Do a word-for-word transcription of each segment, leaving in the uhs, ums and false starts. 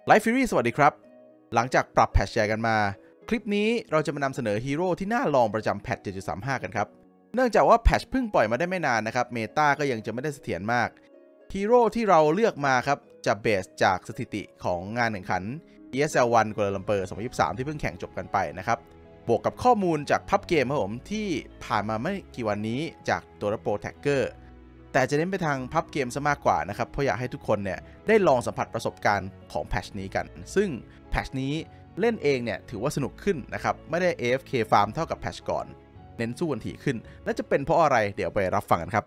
ไลฟ์ฟิรี่สวัสดีครับหลังจากปรับแพทช์ใหญ่กันมาคลิปนี้เราจะมานำเสนอฮีโร่ที่น่าลองประจำแพทช์ เจ็ดจุดสามห้า กันครับเนื่องจากว่าแพทช์เพิ่งปล่อยมาได้ไม่นานนะครับเมตาก็ยังจะไม่ได้เสถียรมากฮีโร่ที่เราเลือกมาครับจะเบสจากสถิติของงานแข่งขัน อี เอส แอล วัน กัวลาลัมเปอร์ สองพันยี่สิบสามที่เพิ่งแข่งจบกันไปนะครับบวกกับข้อมูลจากพับเกมครับผมที่ผ่านมาไม่กี่วันนี้จากตัวโปรแท็กเกอร์แต่จะเน้นไปทางพับเกมซะมากกว่านะครับเพราะอยากให้ทุกคนเนี่ยได้ลองสัมผัสประสบการณ์ของแพทช์นี้กันซึ่งแพทช์นี้เล่นเองเนี่ยถือว่าสนุกขึ้นนะครับไม่ได้ เอ เอฟ เค ฟาร์มเท่ากับแพทช์ก่อนเน้นสู้กันถี่ขึ้นและจะเป็นเพราะอะไรเดี๋ยวไปรับฟังกันครับ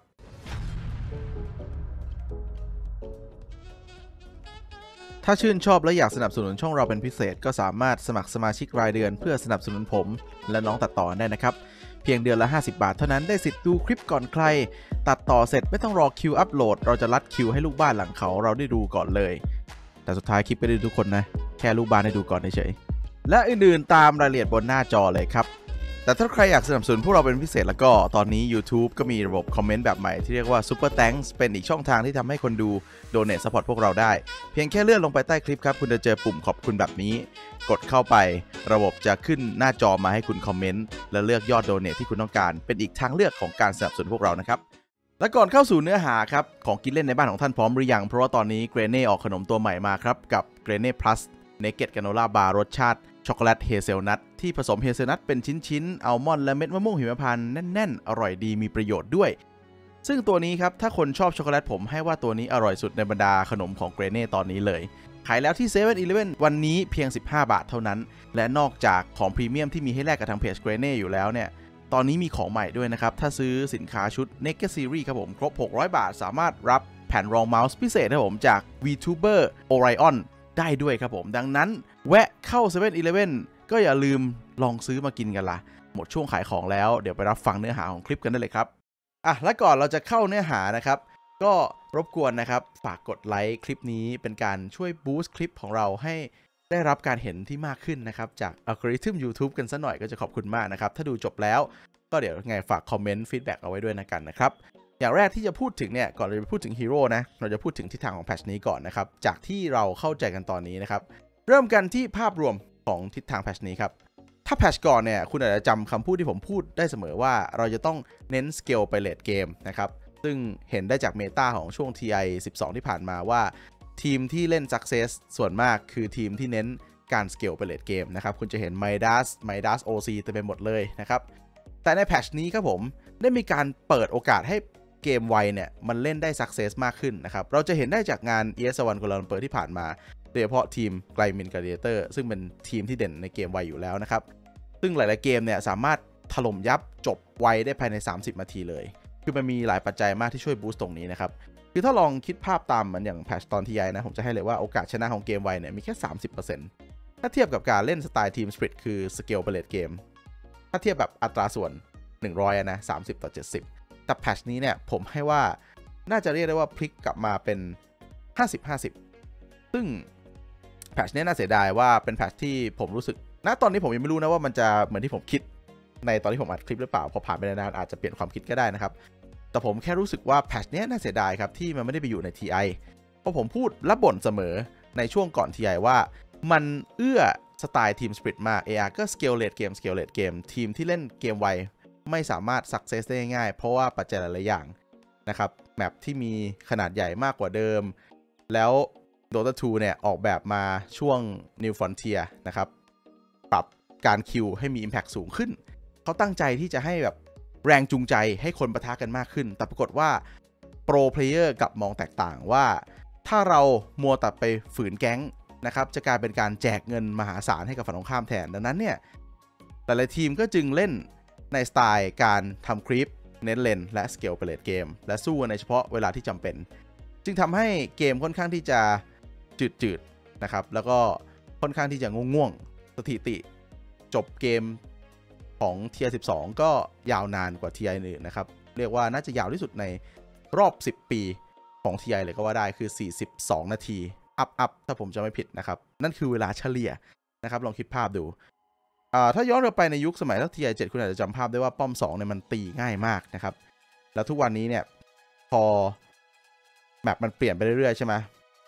ถ้าชื่นชอบและอยากสนับสนุนช่องเราเป็นพิเศษก็สามารถสมัครสมาชิกรายเดือนเพื่อสนับสนุนผมและน้องตัดต่อได้นะครับเพียงเดือนละห้าสิบบาทเท่านั้นได้สิทธิ์ดูคลิปก่อนใครตัดต่อเสร็จไม่ต้องรอคิวอัปโหลดเราจะรัดคิวให้ลูกบ้านหลังเขาเราได้ดูก่อนเลยแต่สุดท้ายคลิปไม่ได้ดูทุกคนนะแค่ลูกบ้านได้ดูก่อนเฉยๆและอื่นๆตามรายละเอียดบนหน้าจอเลยครับแต่ถ้าใครอยากสนับสนุนพวกเราเป็นพิเศษแล้วก็ตอนนี้ YouTube ก็มีระบบคอมเมนต์แบบใหม่ที่เรียกว่า Super Thanks เป็นอีกช่องทางที่ทำให้คนดู Donate Support พวกเราได้เพียงแค่เลื่อนลงไปใต้คลิปครับคุณจะเจอปุ่มขอบคุณแบบนี้กดเข้าไประบบจะขึ้นหน้าจอมาให้คุณคอมเมนต์และเลือกยอด Donate ที่คุณต้องการเป็นอีกทางเลือกของการสนับสนุนพวกเรานะครับและก่อนเข้าสู่เนื้อหาครับของกินเล่นในบ้านของท่านพร้อมหรือยังเพราะว่าตอนนี้เกรเน่ออกขนมตัวใหม่มาครับกับเกรเน่ plus Naked Granola Bar รสชาติช็อกโกแลตเฮเซลนัทที่ผสมเฮเซลนัทเป็นชิ้นๆอัลมอนด์และเม็ดมะม่วงหิมพานต์แน่นๆอร่อยดีมีประโยชน์ด้วยซึ่งตัวนี้ครับถ้าคนชอบช็อกโกแลตผมให้ว่าตัวนี้อร่อยสุดในบรรดาขนมของเกรเน่ตอนนี้เลยขายแล้วที่ เซเว่น อีเลฟเว่น วันนี้เพียงสิบห้าบาทเท่านั้นและนอกจากของพรีเมียมที่มีให้แลกกับทางเพจเกรเน่อยู่แล้วเนี่ยตอนนี้มีของใหม่ด้วยนะครับถ้าซื้อสินค้าชุด Naked Series ครับผมครบหกร้อยบาทสามารถรับแผ่นรองเมาส์พิเศษครับผมจาก VTuber Orion ได้ด้วยครับผมดังนั้นแวะเข้า เซเว่น อีเลฟเว่น ก็อย่าลืมลองซื้อมากินกันล่ะหมดช่วงขายของแล้วเดี๋ยวไปรับฟังเนื้อหาของคลิปกันได้เลยครับอ่ะและก่อนเราจะเข้าเนื้อหานะครับก็รบกวนนะครับฝากกดไลค์คลิปนี้เป็นการช่วยบูสต์คลิปของเราให้ได้รับการเห็นที่มากขึ้นนะครับจากอัลกอริทึม YouTube กันซะหน่อยก็จะขอบคุณมากนะครับถ้าดูจบแล้วก็เดี๋ยวไงฝากคอมเมนต์ฟีดแบ็กเอาไว้ด้วยนะกันนะครับอย่างแรกที่จะพูดถึงเนี่ยก่อนเราจะพูดถึงฮีโร่นะเราจะพูดถึงทิศทางของแพทช์นี้ก่อนนะครับจากที่เราเข้าใจกันตอนนี้นะครับเริ่มกันที่ภาพรวมของทิศทางแพทช์นี้ครับถ้าแพทช์ก่อนเนี่ยคุณอาจจะจำคำพูดที่ผมพูดได้เสมอว่าเราจะต้องเน้นสเกลไปเลทเกมนะครับซึ่งเห็นได้จากเมตาของช่วง ที ไอ สิบสอง ที่ผ่านมาว่าทีมที่เล่น Success ส่วนมากคือทีมที่เน้นการสเกลไปเลทเกมนะครับคุณจะเห็น Midas Midas โอ ซี เต็มไปหมดเลยนะครับแต่ในแพทช์นี้ครับผมได้มีการเปิดโอกาสให้เกมไวเนี่ยมันเล่นได้ Success มากขึ้นนะครับเราจะเห็นได้จากงาน อี เอส แอล วัน กัวลาลัมเปอร์ที่ผ่านมาโดยเฉพาะทีมไกลมิน กลาดิเอเตอร์ซึ่งเป็นทีมที่เด่นในเกมไวอยู่แล้วนะครับซึ่งหลายๆเกมเนี่ยสามารถถล่มยับจบไวได้ภายในสามสิบนาทีเลยคือมันมีหลายปัจจัยมากที่ช่วยบูสต์ตรงนี้นะครับคือถ้าลองคิดภาพตามเหมือนอย่างแพทช์ตอนทีไอนะผมจะให้เลยว่าโอกาสชนะของเกมไวเนี่ยมีแค่ สามสิบเปอร์เซ็นต์ ถ้าเทียบกับการเล่นสไตล์ทีมสปริตคือสเกลไปเลทเกมถ้าเทียบแบบอัตราส่วนหนึ่งร้อยนะสามสิบต่อเจ็ดสิบแต่แพทช์นี้เนี่ยผมให้ว่าน่าจะเรียกได้ว่าพลิกกลับมาเป็นห้าสิบ ห้าสิบซึ่งแพทช์นี้น่าเสียดายว่าเป็นแพทช์ที่ผมรู้สึกณตอนนี้ผมยังไม่รู้นะว่ามันจะเหมือนที่ผมคิดในตอนที่ผมอัดคลิปหรือเปล่าพอผ่านไปนานอาจจะเปลี่ยนความคิดก็ได้นะครับแต่ผมแค่รู้สึกว่าแพทช์นี้น่าเสียดายครับที่มันไม่ได้ไปอยู่ใน ที ไอ เพราะผมพูดและบ่นเสมอในช่วงก่อน ที ไอ ว่ามันเอื้อสไตล์ทีมสปริตมาก เอ อาร์ ก็สเกลเลทเกมสเกลเลทเกมทีมที่เล่นเกมไวไม่สามารถ success ได้ง่ายเพราะว่าปัจจัยหลายๆอย่างนะครับแมปที่มีขนาดใหญ่มากกว่าเดิมแล้ว Dota ทูเนี่ยออกแบบมาช่วง New Frontier นะครับปรับการคิวให้มี Impact สูงขึ้นเขาตั้งใจที่จะให้แบบแรงจูงใจให้คนปะทะกันมากขึ้นแต่ปรากฏว่า Pro Player กับมองแตกต่างว่าถ้าเรามัวแต่ไปฝืนแก๊งนะครับจะกลายเป็นการแจกเงินมหาศาลให้กับฝั่งตรงข้ามแทนดังนั้นเนี่ยหลายๆทีมก็จึงเล่นในสไตล์การทำคลิปเน้นเลนและสเกลไปเลทเกมและสู้ในเฉพาะเวลาที่จำเป็นจึงทำให้เกมค่อนข้างที่จะจืดๆนะครับแล้วก็ค่อนข้างที่จะง่วงๆสถิติจบเกมของ ที ไอ สิบสองก็ยาวนานกว่า ที ไอ อื่นนะครับเรียกว่าน่าจะยาวที่สุดในรอบสิบปีของ ที ไอ เลยก็ว่าได้คือสี่สิบสองนาทีอัพอัพถ้าผมจะไม่ผิดนะครับนั่นคือเวลาเฉลี่ยนะครับลองคิดภาพดูถ้าย้อนกลับไปในยุคสมัยที่ ที ไอ เจ็ดคุณอาจจะจำภาพได้ว่าป้อมสองเนี่ยมันตีง่ายมากนะครับแล้วทุกวันนี้เนี่ยพอแมปมันเปลี่ยนไปเรื่อยๆใช่ไหม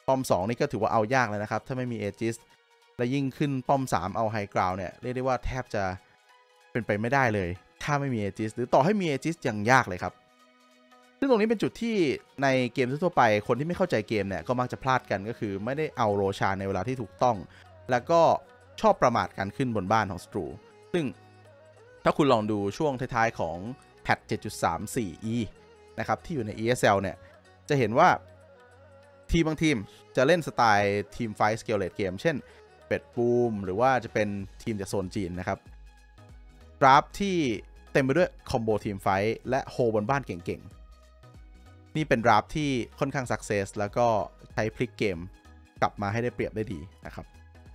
ป้อมสองนี่ก็ถือว่าเอายากเลยนะครับถ้าไม่มีเอจิสและยิ่งขึ้นป้อมสามเอาไฮกราวเนี่ยเรียกได้ว่าแทบจะเป็นไปไม่ได้เลยถ้าไม่มีเอจิสหรือต่อให้มีเอจิสยังยากเลยครับซึ่งตรงนี้เป็นจุดที่ในเกมทั่วไปคนที่ไม่เข้าใจเกมเนี่ยก็มักจะพลาดกันก็คือไม่ได้เอาโรชาในเวลาที่ถูกต้องแล้วก็ชอบประมาทการขึ้นบนบ้านของสตรูซึ่งถ้าคุณลองดูช่วงท้ายๆของแพท เจ็ดจุดสามสี่ อี นะครับที่อยู่ใน อี เอส แอล เนี่ยจะเห็นว่าทีมบางทีมจะเล่นสไตล์ทีมไฟท์สเกลเลตเกมเช่นเป็ดบูมหรือว่าจะเป็นทีมจากโซนจีนนะครับดราฟที่เต็มไปด้วยคอมโบทีมไฟท์และโฮบนบ้านเก่งๆนี่เป็นดราฟที่ค่อนข้างสักเซสแล้วก็ใช้พลิกเกมกลับมาให้ได้เปรียบได้ดีนะครับ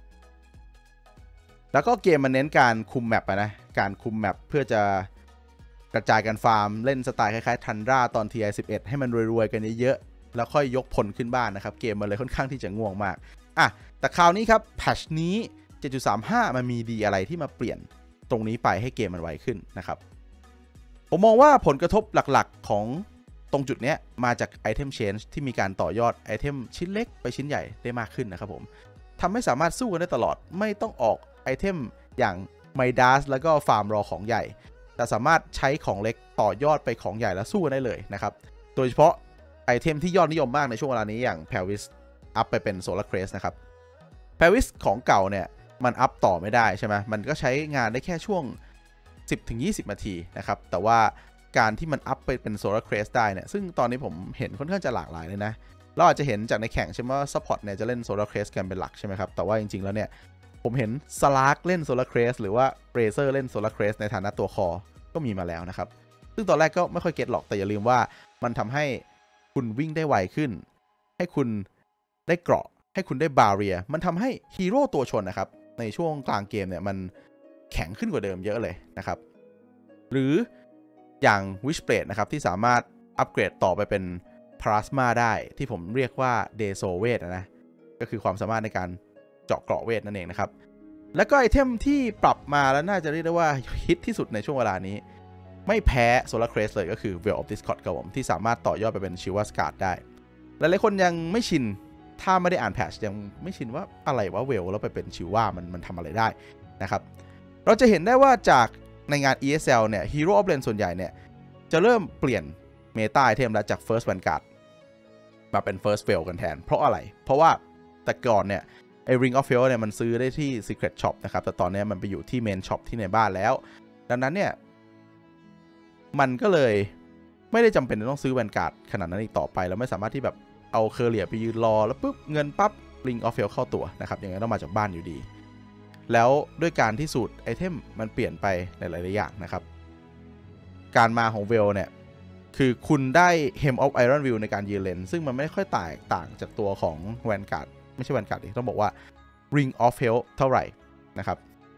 แล้วก็เกมมันเน้นการคุมแมปนะการคุมแมปเพื่อจะกระจายการฟาร์มเล่นสไตล์คล้ายๆทันราตอน ที ไอ สิบเอ็ด ให้มันรวยๆกันเยอะๆแล้วค่อยยกพลขึ้นบ้านนะครับเกมมันเลยค่อนข้างที่จะง่วงมากอ่ะแต่คราวนี้ครับแพทช์นี้ เจ็ดจุดสามห้า มันมีดีอะไรที่มาเปลี่ยนตรงนี้ไปให้เกมมันไวขึ้นนะครับผมมองว่าผลกระทบหลักๆของตรงจุดนี้มาจากไอเทมเชนจ์ที่มีการต่อยอดไอเทมชิ้นเล็กไปชิ้นใหญ่ได้มากขึ้นนะครับผมทำให้สามารถสู้กันได้ตลอดไม่ต้องออกไอเทมอย่างไมดัสแล้วก็ฟาร์มรอของใหญ่แต่สามารถใช้ของเล็กต่อยอดไปของใหญ่แล้วสู้กันได้เลยนะครับโดยเฉพาะไอเทมที่ยอดนิยมมากในช่วงเวลานี้อย่างแพลวิสอัพไปเป็นโซลาร์เครสนะครับแพลวิสของเก่าเนี่ยมันอัพต่อไม่ได้ใช่ไหมมันก็ใช้งานได้แค่ช่วง สิบถึงยี่สิบ นาทีนะครับแต่ว่าการที่มันอัพไปเป็นโซลาร์เครสได้เนี่ยซึ่งตอนนี้ผมเห็นค่อนข้างจะหลากหลายเลยนะเราอาจจะเห็นจากในแข่งใช่ไหมว่าซัพพอร์ตเนี่ยจะเล่นโซลาร์เครสกันเป็นหลักใช่ไหมครับแต่ว่าจริงๆแล้วเนี่ยผมเห็นสลาร์กเล่นโซลาร์เครสหรือว่าเรเซอร์เล่นโซลาร์เครสในฐานะตัวคอก็มีมาแล้วนะครับซึ่งตอนแรกก็ไม่ค่อยเก็ตหรอกแต่อย่าลืมว่ามันทำให้คุณวิ่งได้ไวขึ้นให้คุณได้เกราะให้คุณได้บาเรียมันทำให้ฮีโร่ตัวชนนะครับในช่วงกลางเกมเนี่ยมันแข็งขึ้นกว่าเดิมเยอะเลยนะครับหรืออย่างวิชเบลดนะครับที่สามารถอัปเกรดต่อไปเป็นพลาสมาได้ที่ผมเรียกว่าเดโซเวทนะก็คือความสามารถในการเจาะเกราะเวทนั่นเองนะครับแล้วก็ไอเทมที่ปรับมาแล้วน่าจะเรียกได้ว่าฮิตที่สุดในช่วงเวลานี้ไม่แพ้โซลาร์เครสเลยก็คือ Veil of Discord ครับผมที่สามารถต่อยอดไปเป็นชิวาสการ์ดได้หลายๆคนยังไม่ชินถ้าไม่ได้อ่านแพทช์ยังไม่ชินว่าอะไรว่าเวลแล้วไปเป็นชิวามันมันทำอะไรได้นะครับเราจะเห็นได้ว่าจากในงาน อี เอส แอล เนี่ย Hero of Lane ส่วนใหญ่เนี่ยจะเริ่มเปลี่ยนเมตาไอเทมแล้วจาก First Vanguard มาเป็น First Veil กันแทนเพราะอะไรเพราะว่าแต่ก่อนเนี่ยไอ้ Ring of Veil เนี่ยมันซื้อได้ที่ Secret Shop นะครับแต่ตอนนี้มันไปอยู่ที่ Main Shop ที่ในบ้านแล้วดังนั้นเนี่ยมันก็เลยไม่ได้จำเป็นต้องซื้อ Vanguard ขนาดนั้นอีกต่อไปแล้วไม่สามารถที่แบบเอาเคอร์เรียไปยืนรอแล้วปุ๊บเงินปั๊บ Ring of Veil เข้าตัวนะครับอย่างนั้นต้องมาจากบ้านอยู่ดีแล้วด้วยการที่สูตรไอเทมมันเปลี่ยนไปในหลายๆอย่างนะครับการมาของเวลเนี่ยคือคุณได้ Hem of Iron Will ในการยืนเลนซึ่งมันไม่ค่อยแตกต่างจากตัวของ Vanguard ไม่ใช่ Vanguard ดิต้องบอกว่า Ring of Health เท่าไหร่นะครับ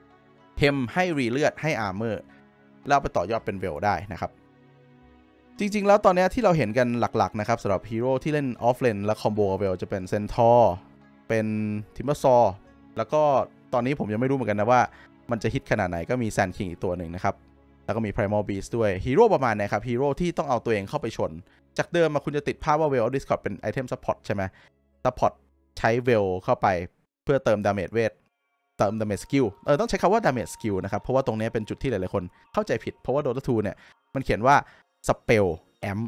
Hem ให้รีเลือดให้ Armor แล้วไปต่อยอดเป็นเวลได้นะครับจริงๆแล้วตอนนี้ที่เราเห็นกันหลักๆนะครับสำหรับฮีโร่ที่เล่นออฟเลนและคอมโบเวลจะเป็นเซนทอร์เป็นทิมเบอร์ซอร์แล้วก็ตอนนี้ผมยังไม่รู้เหมือนกันนะว่ามันจะฮิตขนาดไหนก็มีแซนคิงอีกตัวหนึ่งนะครับแล้วก็มี Primal Beast ด้วยฮีโร่ประมาณไหนครับฮีโร่ที่ต้องเอาตัวเองเข้าไปชนจากเดิมมาคุณจะติดภาพว่า Veil of Discord เป็นไอเทมซัพพอร์ตใช่ไหมซัพพอร์ตใช้ Veil เข้าไปเพื่อเติมดาเมจเวทเติมดาเมจสกิลเออต้องใช้คำว่าดาเมจสกิลนะครับเพราะว่าตรงนี้เป็นจุดที่หลายๆคนเข้าใจผิดเพราะว่า Dota ทูเนี่ยมันเขียนว่า Spell Amp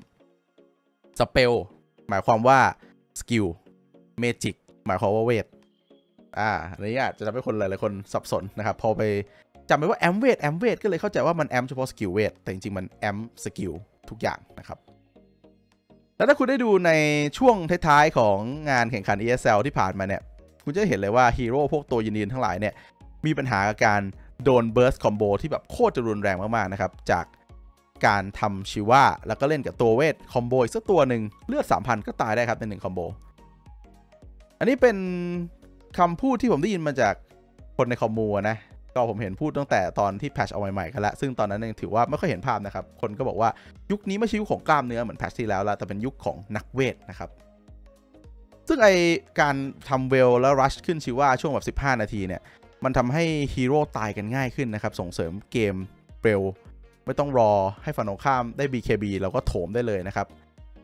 Spell หมายความว่าสกิล Magic หมายความว่าเวทอ่าอันนี้อาจจะทำให้คนหลายๆคนสับสนนะครับพอไปจำไปว่าแอมเวทแอมเวทก็เลยเข้าใจว่ามันแอมเฉพาะสกิลเวทแต่จริงๆมันแอมสกิลทุกอย่างนะครับแล้วถ้าคุณได้ดูในช่วงท้ายๆของงานแข่งขัน อี เอส แอล ที่ผ่านมาเนี่ยคุณจะเห็นเลยว่าฮีโร่พวกตัวยืนๆทั้งหลายเนี่ยมีปัญหากับการโดนเบิร์สคอมโบที่แบบโคตรจะรุนแรงมากๆนะครับจากการทำชิวาแล้วก็เล่นกับตัวเวทคอมโบอีกสักตัวหนึ่งเลือด สามพัน ก็ตายได้ครับในหนึ่งคอมโบอันนี้เป็นคำพูดที่ผมได้ยินมาจากคนในคอมมูนะก็ผมเห็นพูดตั้งแต่ตอนที่แพทช์เอาใหม่ๆกันแล้วซึ่งตอนนั้นยังถือว่าไม่ค่อยเห็นภาพนะครับคนก็บอกว่ายุคนี้ไม่ใช่ยุคของกล้ามเนื้อเหมือนแพทช์ที่แล้วละแต่เป็นยุคของนักเวทนะครับซึ่งไอการทำเวลแล้วรัชขึ้นชิว่าช่วงแบบสิบห้านาทีเนี่ยมันทำให้ฮีโร่ตายกันง่ายขึ้นนะครับส่งเสริมเกมเร็วไม่ต้องรอให้ฝั่งตรงข้ามได้ บี เค บี แล้วก็โถมได้เลยนะครับ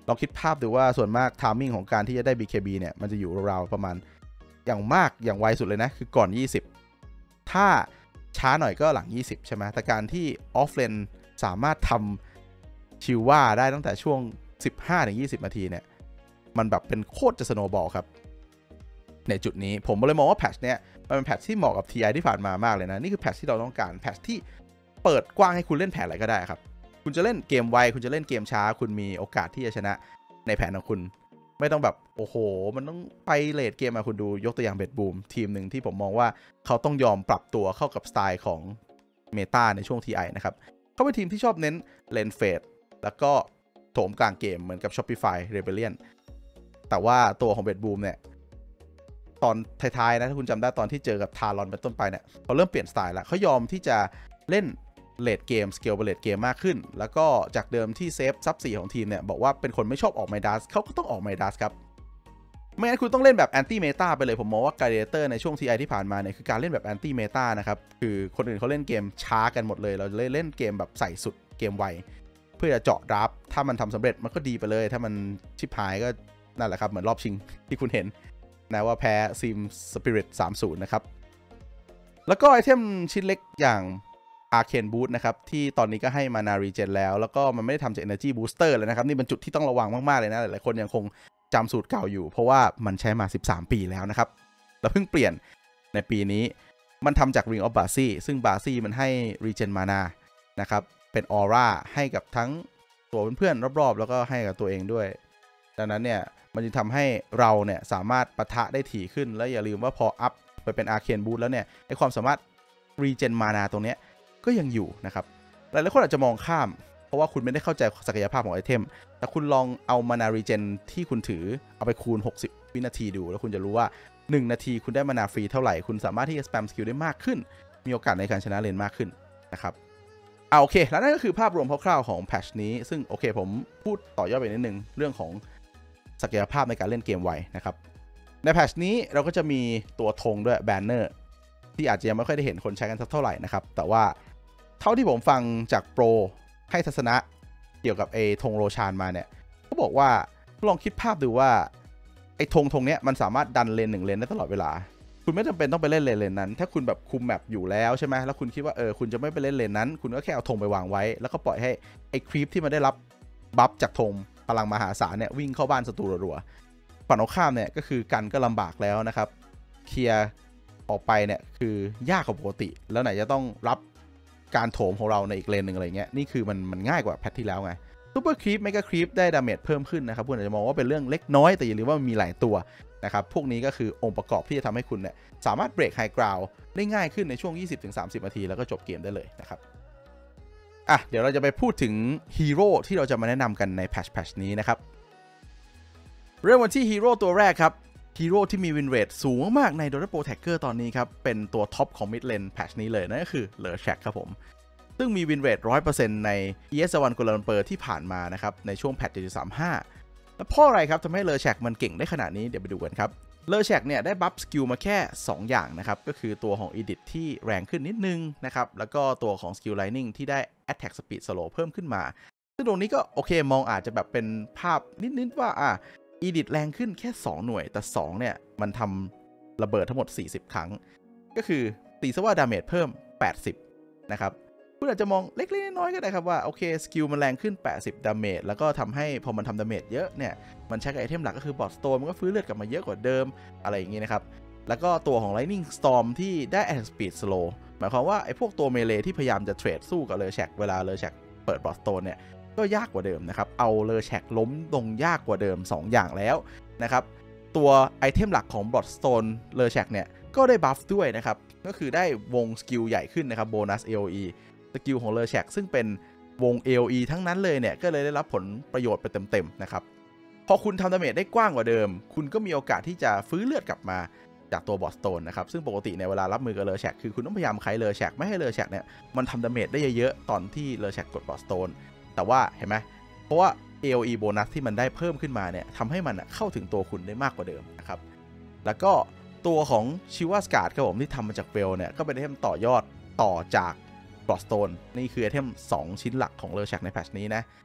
ลองคิดภาพดูว่าส่วนมากไทมิ่งของการที่จะได้ บี เค บี เนี่ยมันจะอยู่ราวๆประมาณอย่างมากอย่างไวสุดเลยนะคือก่อนยี่สิบถ้าช้าหน่อยก็หลังยี่สิบใช่ไหมแต่การที่ออฟเลนสามารถทำชิวว่าได้ตั้งแต่ช่วง สิบห้าถึงยี่สิบ นาทีเนี่ยมันแบบเป็นโคตรจะสโนว์บอลครับในจุดนี้ผมเลยมองว่าแพทช์เนี้ยมันเป็นแพทช์ที่เหมาะกับ ที ไอ ที่ผ่านมามากเลยนะนี่คือแพทช์ที่เราต้องการแพทช์ที่เปิดกว้างให้คุณเล่นแผนอะไรก็ได้ครับคุณจะเล่นเกมไวคุณจะเล่นเกมช้าคุณมีโอกาสที่จะชนะในแผนของคุณไม่ต้องแบบโอ้โหมันต้องไปเลดเกมมาคุณดูยกตัวอย่างเบดบูมทีมหนึ่งที่ผมมองว่าเขาต้องยอมปรับตัวเข้ากับสไตล์ของเมตาในช่วง ที ไอ นะครับเขาเป็นทีมที่ชอบเน้นเลนเฟดแล้วก็โถมกลางเกมเหมือนกับ Shopify Rebellion แต่ว่าตัวของเบดบูมเนี่ยตอนท้ายๆนะถ้าคุณจำได้ตอนที่เจอกับทารอนเป็นต้นไปเนี่ยเขาเริ่มเปลี่ยนสไตล์แล้วเขายอมที่จะเล่นเลดเกมสเกลเลดเกมมากขึ้นแล้วก็จากเดิมที่เซฟซับสี่ของทีมเนี่ยบอกว่าเป็นคนไม่ชอบออกไมดัสเขาก็ต้องออกไมดัสครับไม่งั้นคุณต้องเล่นแบบแอนตี้เมตาไปเลยผมมองว่า Gladiator ในช่วง ที ไอ ที่ผ่านมาเนี่ยคือการเล่นแบบแอนตี้เมตานะครับคือคนอื่นเขาเล่นเกมช้ากันหมดเลยเราเลยเล่นเกมแบบใส่สุดเกมไวเพื่อจะเจาะดราฟถ้ามันทำสำเร็จมันก็ดีไปเลยถ้ามันชิบหายก็นั่นแหละครับเหมือนรอบชิงที่คุณเห็นนะว่าแพ้ซิมสปิริต สามศูนย์ นะครับแล้วก็ไอเทมชิ้นเล็กอย่าง Arcane Boot นะครับที่ตอนนี้ก็ให้มานารีเจนแล้วแล้วก็มันไม่ได้ทำจาก Energy Booster เลยนะครับนี่เป็นจุดที่ต้องระวังมากๆเลยนะหลายๆคนยังคงจำสูตรเก่าอยู่เพราะว่ามันใช้มาสิบสามปีแล้วนะครับแล้วเพิ่งเปลี่ยนในปีนี้มันทำจาก Ring of Basi ซึ่ง Basi มันให้ Regen Mana นะครับเป็นออร่าให้กับทั้งตัวเพื่อนๆรอบๆแล้วก็ให้กับตัวเองด้วยดังนั้นเนี่ยมันจะทำให้เราเนี่ยสามารถปะทะได้ถี่ขึ้นแล้วอย่าลืมว่าพออัพไปเป็น Arcane Boot แล้วเนี่ยไอความสามารถ Regen Mana ตรงเนี้ยก็ยังอยู่นะครับหลายๆคนอาจจะมองข้ามเพราะว่าคุณไม่ได้เข้าใจศักยภาพของไอเทมแต่คุณลองเอามานารีเจนที่คุณถือเอาไปคูณหกสิบวินาทีดูแล้วคุณจะรู้ว่าหนึ่งนาทีคุณได้มานาฟรีเท่าไหร่คุณสามารถที่จะสแปมสกิลได้มากขึ้นมีโอกาสในการชนะเลนมากขึ้นนะครับเอาโอเคแล้วนั่นก็คือภาพรวมคร่าวๆของแพทช์นี้ซึ่งโอเคผมพูดต่อยอดไปนิดนึงเรื่องของศักยภาพในการเล่นเกมไวนะครับในแพทช์นี้เราก็จะมีตัวธงด้วยแบนเนอร์ที่อาจจะยังไม่ค่อยได้เห็นคนใช้กันสักเท่าไหร่นะครับแต่ว่าเท่าที่ผมฟังจากโปรให้ทัศนะเกี่ยวกับไอ้ธงโรชานมาเนี่ยเขาบอกว่าลองคิดภาพดูว่าไอ้ธงธงเนี้ยมันสามารถดันเลนหนึ่งเลนได้ตลอดเวลาคุณไม่จำเป็นต้องไปเล่นเลนเลนนั้นถ้าคุณแบบคุมแมปอยู่แล้วใช่ไหมแล้วคุณคิดว่าเออคุณจะไม่ไปเล่นเลนนั้นคุณก็แค่เอาธงไปวางไว้แล้วก็ปล่อยให้ไอ้ครีปที่มันได้รับบัฟจากธงพลังมหาศาลเนี่ยวิ่งเข้าบ้านศัตรูรัวๆฝั่งตรงข้ามเนี่ยก็คือกันก็ลำบากแล้วนะครับเคลียร์ออกไปเนี่ยคือยากกว่าปกติแล้วไหนจะต้องรับการโถมของเราในอีกเลนหนึ่งอะไรเงี้ยนี่คือมันมันง่ายกว่าแพทที่แล้วไงซูเปอร์ครีปเมกะครีปได้ดาเมจเพิ่มขึ้นนะครับคุณอาจจะมองว่าเป็นเรื่องเล็กน้อยแต่อย่าลืมว่ามันมีหลายตัวนะครับพวกนี้ก็คือองค์ประกอบที่จะทำให้คุณเนี่ยสามารถเบรกไฮกราวด์ได้ง่ายขึ้นในช่วง ยี่สิบถึงสามสิบ นาทีแล้วก็จบเกมได้เลยนะครับอ่ะเดี๋ยวเราจะไปพูดถึงฮีโร่ที่เราจะมาแนะนำกันในแพทช์แพทช์นี้นะครับเริ่มวันที่ฮีโร่ตัวแรกครับฮีโร่ที่มีวินเรทสูงมากใน Dota Pro Tagger ตอนนี้ครับเป็นตัวท็อปของ Mid Lane แพทช์นี้เลยนั่นก็คือเลอแชกครับผมซึ่งมีวินเรท ร้อยเปอร์เซ็นต์ ใน อี เอส วัน กัวลาลัมเปอร์ที่ผ่านมานะครับในช่วงแพทช์ เจ็ดจุดสามห้า แล้วเพราะอะไรครับทำให้เลอแชกมันเก่งได้ขนาดนี้เดี๋ยวไปดูกันครับเลอแชกเนี่ยได้บัฟสกิลมาแค่สองอย่างนะครับก็คือตัวของ Edit ที่แรงขึ้นนิดนึงนะครับแล้วก็ตัวของ Skill Lightning ที่ได้ Attack Speed Slow เพิ่มขึ้นมาซึ่งตรงนี้ก็โอเคมองอาจจะแบบเป็นภาพนิดๆว่าอ่ะEdit แรงขึ้นแค่สองหน่วยแต่สองเนี่ยมันทำระเบิดทั้งหมดสี่สิบครั้งก็คือตีซะว่าดาเมจเพิ่มแปดสิบนะครับคุณอาจจะมองเล็กๆน้อยๆก็ได้ครับว่าโอเคสกิลมันแรงขึ้นแปดสิบดาเมจแล้วก็ทำให้พอมันทำดาเมจเยอะเนี่ยมันใช้กับไอเทมหลักก็คือบอสโตนมันก็ฟื้นเลือดกลับมาเยอะกว่าเดิมอะไรอย่างงี้นะครับแล้วก็ตัวของ Lightning Storm ที่ได้ Attack Speed Slow หมายความว่าไอพวกตัวเมเลที่พยายามจะเทรดสู้กับเลอแชกเวลาเลอแชกเปิดบอสโตนเนี่ยก็ยากกว่าเดิมนะครับเอาเลอแชกล้มลงยากกว่าเดิมสองอย่างแล้วนะครับตัวไอเทมหลักของบอสโตนเลอแชกเนี่ยก็ได้บัฟด้วยนะครับก็คือได้วงสกิลใหญ่ขึ้นนะครับโบนัส เอ โอ อี สกิลของเลอแชกซึ่งเป็นวง เอ โอ อี ทั้งนั้นเลยเนี่ยก็เลยได้รับผลประโยชน์ไปเต็มๆนะครับพอคุณทำดาเมจได้กว้างกว่าเดิมคุณก็มีโอกาสที่จะฟื้นเลือดกลับมาจากตัวบอสโตนนะครับซึ่งปกติในเวลารับมือกับเลอแชกคือคุณต้องพยายามไขเลอแชกไม่ให้เลอแชกเนี่ยมันทำดาเมจได้เยอะๆตอนที่เลอแชกกดบอสโตนแต่ว่าเห็นไหมเพราะว่า เอ โอ อี โบนัสที่มันได้เพิ่มขึ้นมาเนี่ยทำให้มันเข้าถึงตัวคุณได้มากกว่าเดิมนะครับแล้วก็ตัวของชิวาสการ์ดครับผมที่ทำมาจากเวลเนี่ยก็เป็นไอเทมต่อยอดต่อจากบอสโตนนี่คือไอเทมสองชิ้นหลักของเลอแชกในแพทช์นี้นะ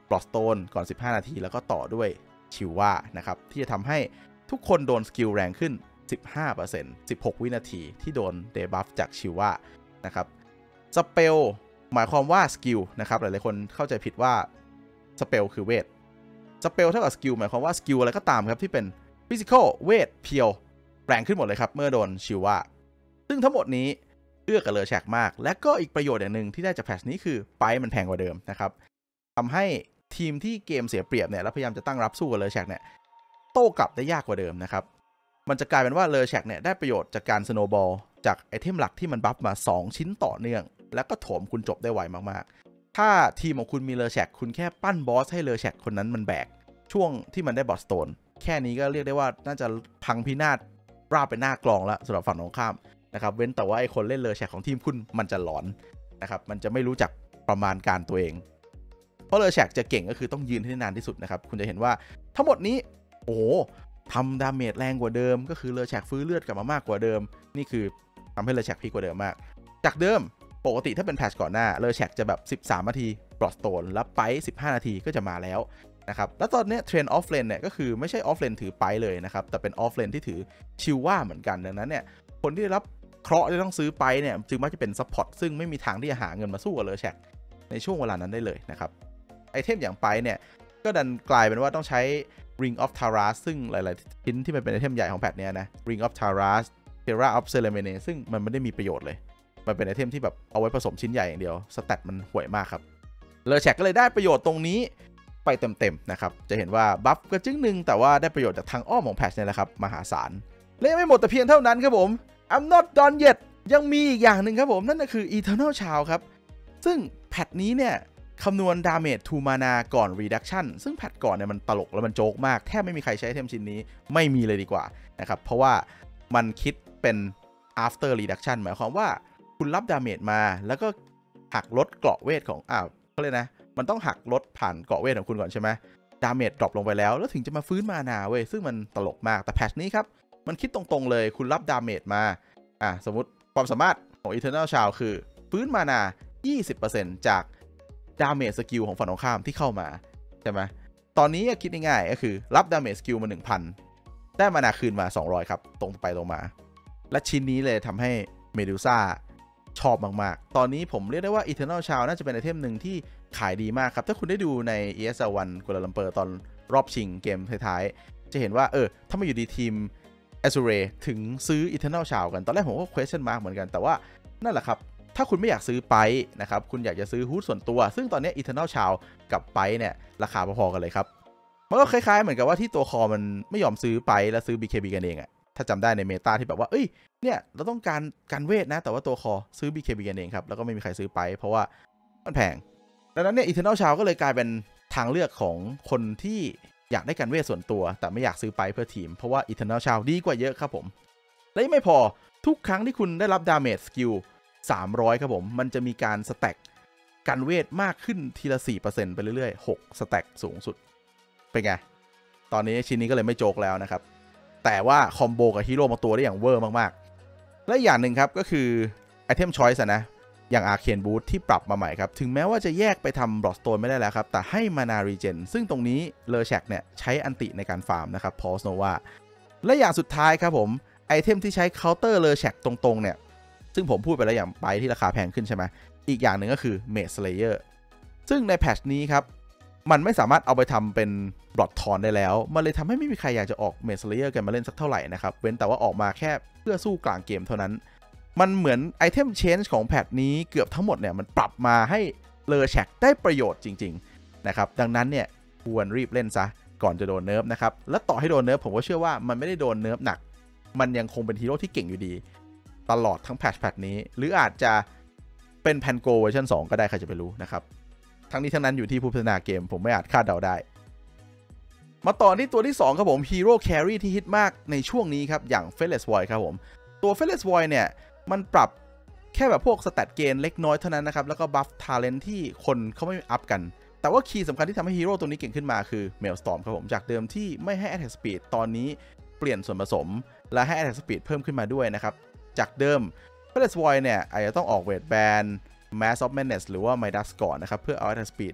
บล็อตสโตนก่อนสิบห้านาทีแล้วก็ต่อด้วยชิวว่านะครับที่จะทำให้ทุกคนโดนสกิลแรงขึ้น สิบห้าเปอร์เซ็นต์ สิบหก วินาทีที่โดนเดบัฟจากชิวว่านะครับสเปลหมายความว่าสกิลนะครับหลายๆคนเข้าใจผิดว่าสเปลคือเวทสเปลเท่ากับสกิลหมายความว่าสกิลอะไรก็ตามครับที่เป็นฟิสิคอลเวทเพียวแรงขึ้นหมดเลยครับเมื่อโดนชิวว่าซึ่งทั้งหมดนี้เอื้อกับเลอแชกมากและก็อีกประโยชน์อย่างหนึ่งที่ได้จากแพทช์นี้คือไปมันแพงกว่าเดิมนะครับทำให้ทีมที่เกมเสียเปรียบเนี่ยแล้วพยายามจะตั้งรับสู้กับเลอแชกเนี่ยโต้กลับได้ยากกว่าเดิมนะครับมันจะกลายเป็นว่าเลอแชกเนี่ยได้ประโยชน์จากการสโนว์บอลจากไอเทมหลักที่มันบัฟมาสองชิ้นต่อเนื่องแล้วก็โถมคุณจบได้ไวมากๆถ้าทีมของคุณมีเลอแชกคุณแค่ปั้นบอสให้เลอแชกคนนั้นมันแบกช่วงที่มันได้บอสโตนแค่นี้ก็เรียกได้ว่าน่าจะพังพินาศราบเป็นหน้ากลองแล้วสำหรับฝั่งตรงข้ามนะครับเว้นแต่ว่าไอคนเล่นเลอแชกของทีมคุณมันจะหลอนนะครับมันจะไม่รู้จักประมาณการตัวเองเพราะเลอแชกจะเก่งก็คือต้องยืนให้นานที่สุดนะครับคุณจะเห็นว่าทั้งหมดนี้โอ้ทำดาเมจแรงกว่าเดิมก็คือเลอแชกฟื้นเลือดกลับมามากกว่าเดิมนี่คือทำให้เลอแชกพีกว่าเดิมมากจากเดิมปกติถ้าเป็นแพทช์ก่อนหน้าเลอแชกจะแบบสิบสามนาทีบล็อตสโตนแล้วไปสิบห้านาทีก็จะมาแล้วนะครับแล้วตอนนี้เทรนด์ออฟเลนเนี่ยก็คือไม่ใช่ออฟเลนถือไปเลยนะครับแต่เป็นออฟเลนที่ถือชิวว่าเหมือนกันดังนั้นเนี่ยคนที่ได้รับเคราะห์ที่ต้องซื้อไปเนี่ยจึงมักจะเป็นซัพพอร์ตซึ่งไม่มีทางที่จะหาเงินมาสู้กับเลอแชกในช่วงเวลานั้นได้เลยนะครับไอเทมอย่างไปเนี่ยก็ดันกลายเป็นว่าต้องใช้ Ring of Taras ซึ่งหลายๆชิ้นที่มันเป็นไอเทมใหญ่ของแพทเนี้ยนะ Ring of Taras Terra of Celemene ซึ่งมันไม่ได้มีประโยชน์เลยมันเป็นไอเทมที่แบบเอาไว้ผสมชิ้นใหญ่อย่างเดียวสแตทมันห่วยมากครับเลอแชกก็เลยได้ประโยชน์ตรงนี้ไปเต็มๆนะครับจะเห็นว่าบัฟก็จึ้งหนึ่งแต่ว่าได้ประโยชน์จากทางอ้อมของแพทนี่แหละครับมหาศาลและไม่หมดแต่เพียงเท่านั้นครับผม I'm not done yet ยังมีอีกอย่างหนึ่งครับผมนั่นก็คือ Eternal Child ครับซึ่งแพทนี้เนี่ยคำนวณดาเมจทูมานาก่อน reduction ซึ่งแพทก่อนเนี่ยมันตลกแล้วมันโจ๊กมากแทบไม่มีใครใช้ไอเทมชิ้นนี้ไม่มีเลยดีกว่านะครับเพราะว่ามันคิดเป็น after reduction หมายความว่าคุณรับดาเมจมาแล้วก็หักลดเกราะเวทของอ้าวเขาเลยนะมันต้องหักลดผ่านเกราะเวทของคุณก่อนใช่ไหมดาเมจดรอปลงไปแล้วแล้วถึงจะมาฟื้นมานาเว้ยซึ่งมันตลกมากแต่แพทนี้ครับมันคิดตรงๆเลยคุณรับดาเมจมาอ่ะสมมติความสามารถของ Eternal Child คือฟื้นมานา ยี่สิบเปอร์เซ็นต์ จากดาเมจสกิลของฝั่งตรงข้ามที่เข้ามาใช่ไหมตอนนี้คิดง่ายๆก็คือรับดาเมจสกิลมา หนึ่งพัน ได้มานาคืนมาสองร้อยครับตรงไปตรงมาและชิ้นนี้เลยทำให้เมดูซ่าชอบมากๆตอนนี้ผมเรียกได้ว่า Eternal Child น่าจะเป็นไอเทมหนึ่งที่ขายดีมากครับถ้าคุณได้ดูใน อี เอส แอล วัน กัวลาลัมเปอร์ตอนรอบชิงเกมท้ายๆจะเห็นว่าเออถ้ามาอยู่ดีทีม Azure ถึงซื้อ Eternal Child กันตอนแรกผมก็ question mark เหมือนกันแต่ว่านั่นแหละครับถ้าคุณไม่อยากซื้อไปนะครับคุณอยากจะซื้อฮูดส่วนตัวซึ่งตอนนี้ Eternal Child กับไปเนี่ยราคาพอๆกันเลยครับมันก็คล้ายๆเหมือนกับว่าที่ตัวคอมันไม่ยอมซื้อไปแล้วซื้อ บี เค บี กันเองอะถ้าจำได้ในเมตาที่แบบว่าเอ้ยเนี่ยเราต้องการการเวทนะแต่ว่าตัวคอซื้อ บี เค บี กันเองครับแล้วก็ไม่มีใครซื้อไปเพราะว่ามันแพงดังนั้นเนี่ย Eternal Child ก็เลยกลายเป็นทางเลือกของคนที่อยากได้การเวทส่วนตัวแต่ไม่อยากซื้อไปเพื่อทีมเพราะว่า Eternal Child ดีกว่าเยอะครับผมและไม่พอทุกครั้งที่คุณได้รับดาเมจสกิลสามร้อยครับผมมันจะมีการสแต็กกันเวทมากขึ้นทีละ สี่เปอร์เซ็นต์ ไปเรื่อยๆหกสแต็กสูงสุดเป็นไงตอนนี้ชิ้นนี้ก็เลยไม่โจกแล้วนะครับแต่ว่าคอมโบกับฮีโร่มาตัวได้อย่างเวอร์มากๆและอย่างหนึ่งครับก็คือไอเทมชอยส์นะอย่าง Arcane Boost ที่ปรับมาใหม่ครับถึงแม้ว่าจะแยกไปทำบล็อตสโตนไม่ได้แล้วครับแต่ให้มานารีเจนซึ่งตรงนี้เลอแชกเนี่ยใช้อันติในการฟาร์มนะครับพอสโนวาและอย่างสุดท้ายครับผมไอเทมที่ใช้เคาน์เตอร์เลอแชกตรงๆเนี่ยซึ่งผมพูดไปแล้วอย่างไปที่ราคาแพงขึ้นใช่ไหมอีกอย่างหนึ่งก็คือ Mage Slayer ซึ่งในแพทช์นี้ครับมันไม่สามารถเอาไปทำเป็นบล็อตทอนได้แล้วมันเลยทำให้ไม่มีใครอยากจะออก Mage Slayer กันมาเล่นสักเท่าไหร่นะครับเว้นแต่ว่าออกมาแค่เพื่อสู้กลางเกมเท่านั้นมันเหมือนไอเทม Change ของแพทนี้เกือบทั้งหมดเนี่ยมันปรับมาให้เลอแชกได้ประโยชน์จริงๆนะครับดังนั้นเนี่ยควรรีบเล่นซะก่อนจะโดนเนิร์ฟนะครับและต่อให้โดนเนิร์ฟผมก็เชื่อว่ามันไม่ได้โดนเนิร์ฟหนักมันยังคงเป็นฮีโร่ที่เก่งอยู่ดีตลอดทั้งแพทแพทนี้หรืออาจจะเป็นแพนโกเวอร์ชันสองก็ได้ใครจะไปรู้นะครับทั้งนี้ทั้งนั้นอยู่ที่ผู้พัฒนาเกมผมไม่อาจคาดเดาได้มาต่อที่ตัวที่สองครับผมฮีโร่แครี่ที่ฮิตมากในช่วงนี้ครับอย่าง Fearless Void ครับผมตัว Fearless Void เนี่ยมันปรับแค่แบบพวกสแตทเกณฑ์เล็กน้อยเท่านั้นนะครับแล้วก็บัฟทาเลนท์ที่คนเขาไม่อัพกันแต่ว่าคีย์สำคัญที่ทำให้ฮีโร่ตัวนี้เก่งขึ้นมาคือ Maelstrom ครับผมจากเดิมที่ไม่ให้ Attack Speed ตอนนี้เปลี่ยนส่วนผสมและให้ Attack Speed เพิ่มขึ้นมาด้วยนะครับจากเดิม Fearless Void เนี่ยอาจจะต้องออกเวทแบน Mask of Madness หรือว่า Midas ก่อนนะครับเพื่อเอา Attack Speed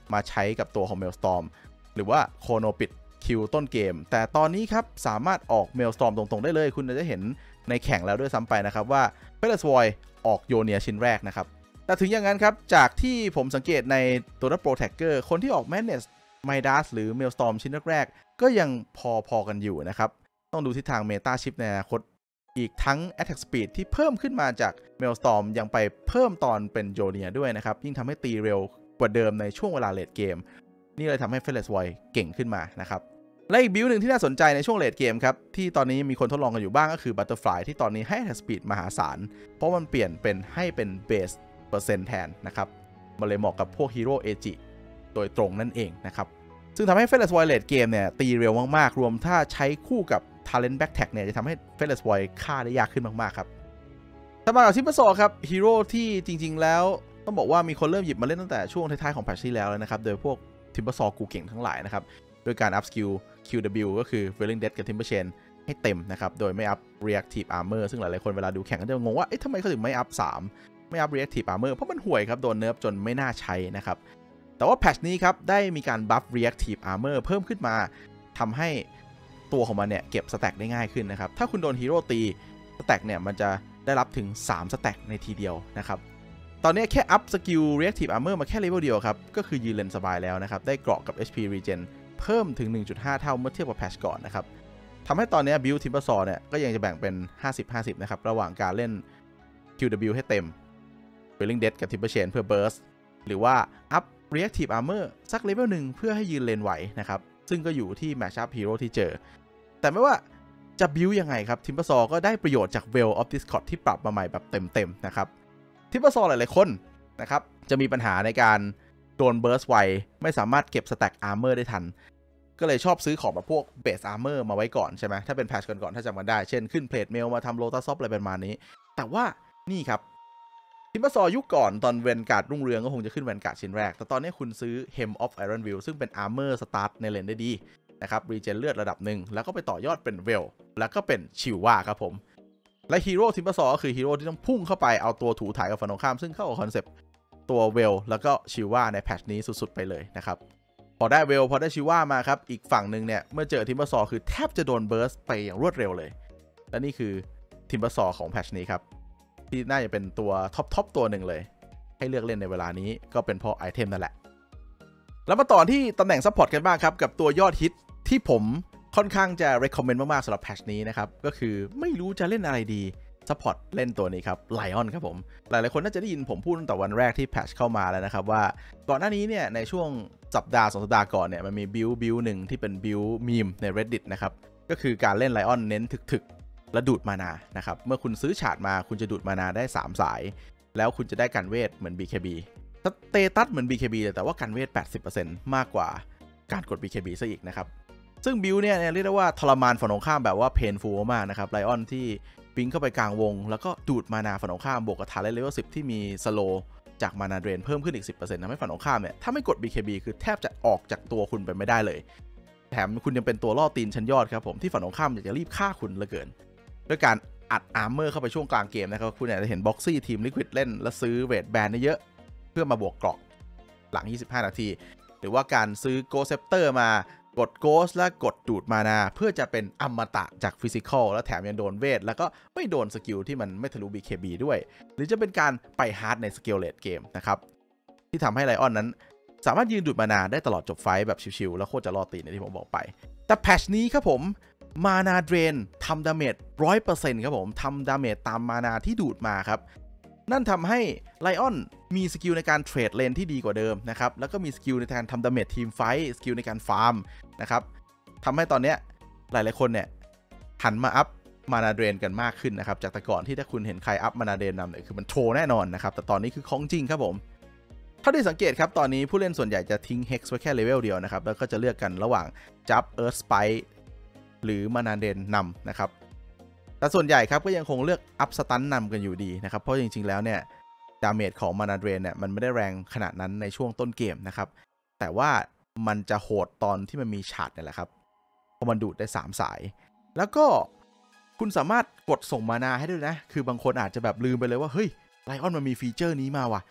มาใช้กับตัวของ Maelstrom หรือว่าโคโนปิดคิวต้นเกมแต่ตอนนี้ครับสามารถออก Maelstrom ตรงๆได้เลยคุณจะเห็นในแข่งแล้วด้วยซ้ำไปนะครับว่า Fearless Void ออกโยเนียชิ้นแรกนะครับแต่ถึงอย่างนั้นครับจากที่ผมสังเกตในตัวรับ Protector คนที่ออก Madness Midas หรือ Maelstrom ชิ้นแรกๆก็ยังพอๆกันอยู่นะครับต้องดูทิศทาง Meta Shift ในอนาคตอีกทั้ง Attack Speed ที่เพิ่มขึ้นมาจาก Maelstrom ยังไปเพิ่มตอนเป็นโยเนียด้วยนะครับยิ่งทำให้ตีเร็วกว่าเดิมในช่วงเวลาเลดเกมนี่เลยทำให้ Fearless Void เก่งขึ้นมานะครับและอีกบิลด์หนึ่งที่น่าสนใจในช่วงเลดเกมครับที่ตอนนี้มีคนทดลองกันอยู่บ้างก็คือ Butterfly ที่ตอนนี้ให้ Attack Speed มหาศาลเพราะมันเปลี่ยนเป็นให้เป็นเบสเปอร์เซ็นต์แทนนะครับมันเลยเหมาะกับพวกฮีโร่เอจิโดยตรงนั่นเองนะครับซึ่งทำให้ Fearless Void เลดเกมเนี่ยตีเร็วมากๆรวมถ้าใช้คู่กับ Talent Back Tag เนี่ยจะทำให้ Fearless Void ฆ่าได้ยากขึ้นมากๆครับต่อมากับทิปเปอร์ซอครับฮีโร่ที่จริงๆแล้วต้องบอกว่ามีคนเริ่มหยิบมาเล่นตั้งแต่ช่วงท้ายๆของแพทช์ที่แล้วแล้วนะครับโดยพวกทิปเปอร์ซอกูเก่งทั้งหลายนะครับโดยการอัพสกิล คิว ดับเบิลยู ก็คือ Willing Death กับ Timber Chain ให้เต็มนะครับโดยไม่อัพ Reactive Armor ซึ่งหลายๆคนเวลาดูแข่งก็จะงงว่าเอ๊ะทำไมเขาถึงไม่อัพสามไม่อัพ Reactive Armor เพราะมันห่วยครับโดนเนิร์ฟจนไม่น่าใช้นะครับแต่ว่าแพทช์นี้ครับได้มีการบัฟ Reactive Armor เพิ่มขึ้นมาทำให้ตัวของมันเนี่ยเก็บสแต็กได้ง่ายขึ้นนะครับถ้าคุณโดนฮีโร่ตีสแต็กเนี่ยมันจะได้รับถึงสามสแต็กในทีเดียวนะครับตอนนี้แค่อัพสกิล Reactive Armor มาแค่เลเวลเดียวครับก็คือยืนเลนสบายแล้วนะครับได้เกราะกับ เอช พี Regen เพิ่มถึง หนึ่งจุดห้า เท่าเมื่อเทียบกับแพทช์ก่อนนะครับทำให้ตอนนี้บิลด์ทิมเปอร์ซอเนี่ยก็ยังจะแบ่งเป็น ห้าสิบ ห้าสิบ นะครับระหว่างการเล่น คิว ดับเบิลยู ให้เต็ม Willing Death กับ Timber Chain เพื่อ Burst หรือว่าอัพ Reactive Armor สักเลเวลหนึ่งเพื่อให้ยืนเลนไหวนะครับซึ่งก็อยู่ที่ Matchup Hero ที่เจอแต่ไม่ว่าจะบิลด์ยังไงครับทิมเปอร์ซอก็ได้ประโยชน์จาก Veil of Discord ที่ปรับมาใหม่แบบเต็มๆนะครับทิมเปอร์ซอหลายๆคนนะครับจะมีปัญหาในการโดน Burst ไวไม่สามารถเก็บ Stack Armor ได้ทันก็เลยชอบซื้อของแบบพวก Base Armor มาไว้ก่อนใช่ไหมถ้าเป็นแพทช์ก่อนๆถ้าจำกันได้เช่นขึ้นเพลทเมลมาทำโลตัสซอฟอะไรประมาณนี้แต่ว่านี่ครับทิมเปอร์ซอยุคก่อนตอนเวนการ์ดรุ่งเรืองก็คงจะขึ้นเวนการ์ดชิ้นแรกแต่ตอนนี้คุณซื้อ Hem of Ironville ซึ่งเป็น Armor Start ในเลนได้ดีนะครับรีเจนเลือดระดับหนึ่งแล้วก็ไปต่อยอดเป็นเวลแล้วก็เป็นชิวว่าครับผมและฮีโร่ทิมเปอร์ซอก็คือฮีโร่ที่ต้องพุ่งเข้าไปเอาตัวถูถ่ายกับฝั่งตรงข้ามซึ่งเข้ากับคอนเซปต์ตัวเวลแล้วก็ชิวว่าในแพทช์นี้สุดๆไปเลยนะครับพอได้เวลพอได้ชิวว่ามาครับอีกฝั่งหนึ่งเนี่ยเมื่อเจอทิมเปอร์ซอคือแทบจะโดนเบิร์สไปอย่างรวดเร็วเลยและนี่คือทิมเปอร์ซอของแพทช์นี้ครับที่น่าจะเป็นตัวท็อปท็อปตัวหนึ่งเลยให้เลือกเล่นในเวลานี้ก็เป็นเพราะไอเทมนั่นแหละแล้วมาต่อที่ตำแหน่งซัพพอร์ตกันบ้างครับกับตัวยอดฮิตที่ผมค่อนข้างจะ recommend มากๆสำหรับแพทช์นี้นะครับก็คือไม่รู้จะเล่นอะไรดีซัพพอร์ตเล่นตัวนี้ครับไลออนครับผมหลายๆคนน่าจะได้ยินผมพูดตั้งแต่วันแรกที่แพทช์เข้ามาแล้วนะครับว่าก่อนหน้านี้เนี่ยในช่วงสัปดาห์สองสัปดาห์ก่อนเนี่ยมันมีบิลบิลหนึ่งที่เป็นบิลมีมใน Reddit นะครับก็คือการเล่นไลออนเน้นถึกๆและดูดมานานะครับเมื่อคุณซื้อฉาดมาคุณจะดูดมานาได้สามสายแล้วคุณจะได้กันเวทเหมือน บี เค บี สเตตัสเหมือน บี เค บี แต่ว่ากันเวท แปดสิบเปอร์เซ็นต์ มากกว่าการกด บี เค บี ซะอีกนะครับซึ่งบิลเนี่ยเรียกได้ว่าทรมานฝั่งตรงข้ามแบบว่าเพนฟูลมากนะครับไลออนที่ปิงเข้าไปกลางวงแล้วก็ดูดมานาฝั่งตรงข้ามบวกกับทาเลนเลเวลสิบที่มีสโลจากมานาเดรนเพิ่มขึ้นอีก สิบเปอร์เซ็นต์ ทำให้ฝั่งตรงข้ามเนี่ยถ้าไม่กด บี เค บี คือแทบจะออกจากตัวคุณไปไม่ได้เลยแถมคุณยังเป็นตัวล่อตีนชั้นยอดครับผมที่ฝั่งตรงข้ามอยากจะรีบฆ่าคุณเหลือเกินด้วยการอัดอาร์เมอร์เข้าไปช่วงกลางเกมนะครับคุณอาจจะเห็นบ็อกซี่ทีมลิควิดเล่นและซื้อเวทแบนเยอะเพื่อมาบวกเกราะหลังยี่สิบห้านาทีหรือว่าการซื้อโกเซปเตอร์มากดโกสและกดดูดมานาเพื่อจะเป็นอมตะจากฟิสิกอลและแถมยังโดนเวทแล้วก็ไม่โดนสกิลที่มันไม่ทะลุ บี เค บี ด้วยหรือจะเป็นการไปฮาร์ดในสกิลเลดเกมนะครับที่ทำให้ไลออนนั้นสามารถยืนดูดมานาได้ตลอดจบไฟแบบชิวๆแล้วโคตรจะรอตีในที่ผมบอกไปแต่แพทช์นี้ครับผมมานาเดรนทำดาเมจ ร้อยเปอร์เซ็นต์ ครับผมทำดาเมจตามมานาที่ดูดมาครับนั่นทำให้ไลออนมีสกิลในการเทรดเลนที่ดีกว่าเดิมนะครับแล้วก็มีสกิลในการทำดาเมจทีมไฟท์สกิลในการฟาร์มนะครับทำให้ตอนนี้หลายๆคนเนี่ยหันมาอัพมานาเดรนกันมากขึ้นนะครับจากแต่ก่อนที่ถ้าคุณเห็นใครอัพมานาเดรนนำเนี่ยคือมันโชว์แน่นอนนะครับแต่ตอนนี้คือของจริงครับผมเท่าที่สังเกตครับตอนนี้ผู้เล่นส่วนใหญ่จะทิ้ง Hex ไว้แค่เลเวลเดียวนะครับแล้วก็จะเลือกกันระหว่างจับ Earth Spike หรือมานาเดรนนำนะครับแต่ส่วนใหญ่ครับก็ยังคงเลือกอัพสตันนำกันอยู่ดีนะครับเพราะจริงๆแล้วเนี่ยดาเมจของมานาเดรนเนี่ยมันไม่ได้แรงขนาดนั้นในช่วงต้นเกมนะครับแต่ว่ามันจะโหดตอนที่มันมีฉาดนี่แหละครับเพราะมันดูดได้สามสายแล้วก็คุณสามารถกดส่งมานาให้ด้วยนะคือบางคนอาจจะแบบลืมไปเลยว่าเฮ้ยไลออนมันมีฟีเจอร์นี้มาว่ะม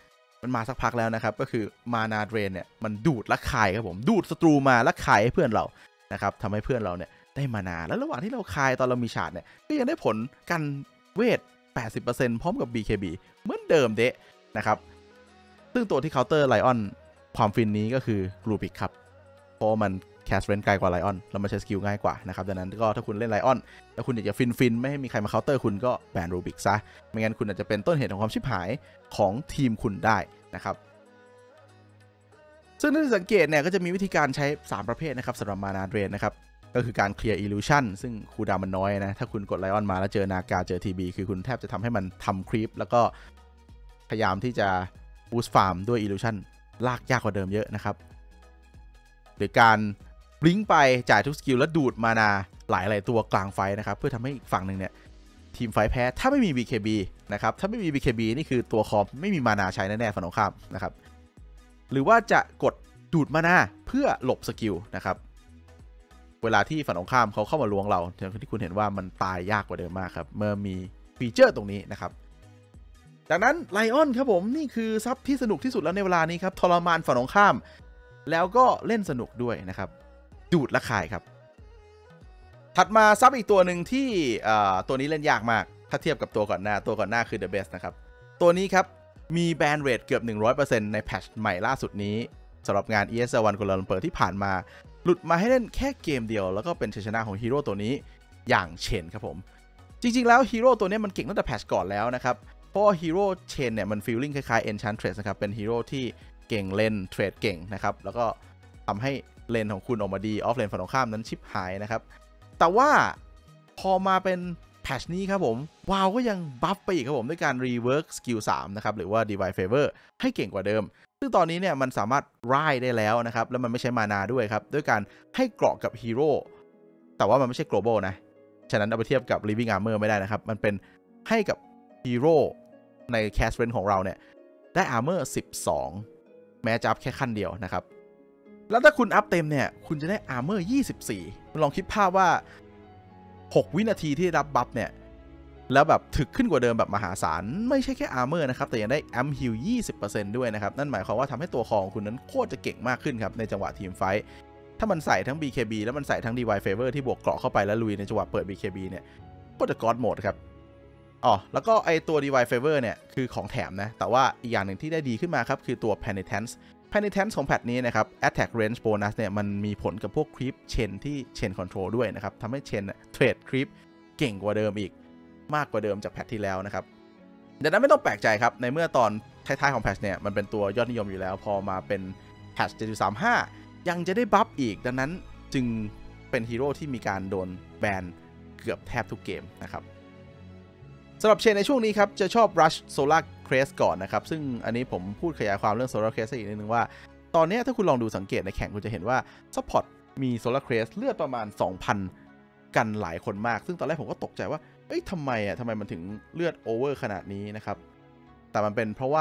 มันมาสักพักแล้วนะครับก็คือมานาเดรนเนี่ยมันดูดและคายครับผมดูดศัตรูมาและคายให้เพื่อนเรานะครับทำให้เพื่อนเราเนี่ยได้มานาแล้วระหว่างที่เราคายตอนเรามีฉากเนี่ยก็ยังได้ผลกันเวท แปดสิบเปอร์เซ็นต์ พร้อมกับ บี เค บี เหมือนเดิมเดะนะครับซึ่งตัวที่เคาน์เตอร์ไลออนความฟินนี้ก็คือรูบิกครับเพราะมันแคสเรนไกลกว่าไลออนแล้วมันใช้สกิลง่ายกว่านะครับดังนั้นก็ถ้าคุณเล่นไลออนแล้วคุณอยากจะฟินฟินไม่ให้มีใครมาเคาน์เตอร์คุณก็แบนรูบิกซะไม่งั้นคุณอาจจะเป็นต้นเหตุของความชิบหายของทีมคุณได้นะครับซึ่งถ้าสังเกตเนี่ยก็จะมีวิธีการใช้สามประเภทนะครับสำหรับมานาเดรนนะครับก็คือการเคลียร์อิลูชันซึ่งคูลดาวน์มันน้อยนะถ้าคุณกดไลออนมาแล้วเจอนากาเจอ ที บี คือคุณแทบจะทำให้มันทำครีปแล้วก็พยายามที่จะบูสต์ฟาร์มด้วยอิลูชันลากยากกว่าเดิมเยอะนะครับหรือการบลิงก์ไปจ่ายทุกสกิลแล้วดูดมานาหลายๆตัวกลางไฟนะครับเพื่อทำให้อีกฝั่งหนึ่งเนี่ยทีมไฟแพ้ถ้าไม่มี บี เค บี นะครับถ้าไม่มี บี เค บี นี่คือตัวคอมไม่มีมานาใช้แน่ๆฝั่งตรงข้ามนะครับหรือว่าจะกดดูดมานาเพื่อหลบสกิลนะครับเวลาที่ฝั่งตรงข้ามเขาเข้ามาล้วงเราอย่างที่คุณเห็นว่ามันตายยากกว่าเดิมมากครับเมื่อมีฟีเจอร์ตรงนี้นะครับดังนั้นไลออนครับผมนี่คือซับที่สนุกที่สุดแล้วในเวลานี้ครับทรมานฝั่งตรงข้ามแล้วก็เล่นสนุกด้วยนะครับดูดและคายครับถัดมาซับอีกตัวหนึ่งที่ตัวนี้เล่นยากมากถ้าเทียบกับตัวก่อนหน้าตัวก่อนหน้าคือ The Best นะครับตัวนี้ครับมีแบนเรทเกือบ หนึ่งร้อยเปอร์เซ็นต์ ในแพทช์ใหม่ล่าสุดนี้สำหรับงาน อี เอส แอล วัน กัวลาลัมเปอร์ที่ผ่านมาหลุดมาให้เล่นแค่เกมเดียวแล้วก็เป็นชัยชนะของฮีโร่ตัวนี้อย่างเชนครับผมจริงๆแล้วฮีโร่ตัวนี้มันเก่งตั้งแต่แพทช์ก่อนแล้วนะครับเพราะฮีโร่เชนเนี่ยมันฟีลลิ่งคล้ายๆ Enchantress นะครับเป็นฮีโร่ที่เก่งเลนเทรดเก่งนะครับแล้วก็ทำให้เลนของคุณออกมาดีออฟเลนฝั่งตรงข้ามนั้นชิบหายนะครับแต่ว่าพอมาเป็นแพทช์นี้ครับผมวาวก็ยังบัฟไปอีกครับผมด้วยการรีเวิร์กสกิลสามนะครับหรือว่า Divine Favor ให้เก่งกว่าเดิมซึ่งตอนนี้เนี่ยมันสามารถร่ายได้แล้วนะครับแล้วมันไม่ใช้มานาด้วยครับด้วยการให้เกราะกับฮีโร่แต่ว่ามันไม่ใช่ global นะฉะนั้นเอาไปเทียบกับ living armor ไม่ได้นะครับมันเป็นให้กับฮีโร่ในแคสเรนของเราเนี่ยได้ armor สิบสองแม้จะอัพแค่ขั้นเดียวนะครับแล้วถ้าคุณอัพเต็มเนี่ยคุณจะได้ armor ยี่สิบสี่ลองคิดภาพว่าหกวินาทีที่รับบัฟเนี่ยแล้วแบบถึกขึ้นกว่าเดิมแบบมหาศาลไม่ใช่แค่ armor นะครับแต่ยังได้ amp heal ยี่สิบเปอร์เซ็นต์ ด้วยนะครับนั่นหมายความว่าทำให้ตัวคอของคุณนั้นโคตรจะเก่งมากขึ้นครับในจังหวะทีมไฟท์ถ้ามันใส่ทั้ง บี เค บี แล้วมันใส่ทั้ง Divine Favor ที่บวกเกราะเข้าไปแล้วลุยในจังหวะเปิด บี เค บี เนี่ยโคตรจะ God Mode ครับอ๋อแล้วก็ไอตัว Divine Favor เนี่ยคือของแถมนะแต่ว่าอีกอย่างหนึ่งที่ได้ดีขึ้นมาครับคือตัว Penitence Penitence ของแพทนี้นะครับ Attack Range Bonus เนี่ยมันมีผลกับพวก Creep Chain ที่ Chain Control ด้วยนะครับทำให้ Chain เทรด Creep เก่งกว่าเดิมอีกมากกว่าเดิมจากแพทที่แล้วนะครับดังนั้นไม่ต้องแปลกใจครับในเมื่อตอนท้ายๆของแพทเนี่ยมันเป็นตัวยอดนิยมอยู่แล้วพอมาเป็นแพท เจ็ดจุดสามห้า ยังจะได้บัฟอีกดังนั้นจึงเป็นฮีโร่ที่มีการโดนแบนเกือบแทบทุกเกมนะครับสำหรับเชนในช่วงนี้ครับจะชอบ Rush Solar Crest ก่อนนะครับซึ่งอันนี้ผมพูดขยายความเรื่อง Solar Crest อีกนิดนึงว่าตอนนี้ถ้าคุณลองดูสังเกตในแข่งคุณจะเห็นว่า Support มี Solar Crest เลือดประมาณ สองพัน กันหลายคนมากซึ่งตอนแรกผมก็ตกใจว่าเอ้ยทำไมอ่ะทำไมมันถึงเลือดโอเวอร์ขนาดนี้นะครับแต่มันเป็นเพราะว่า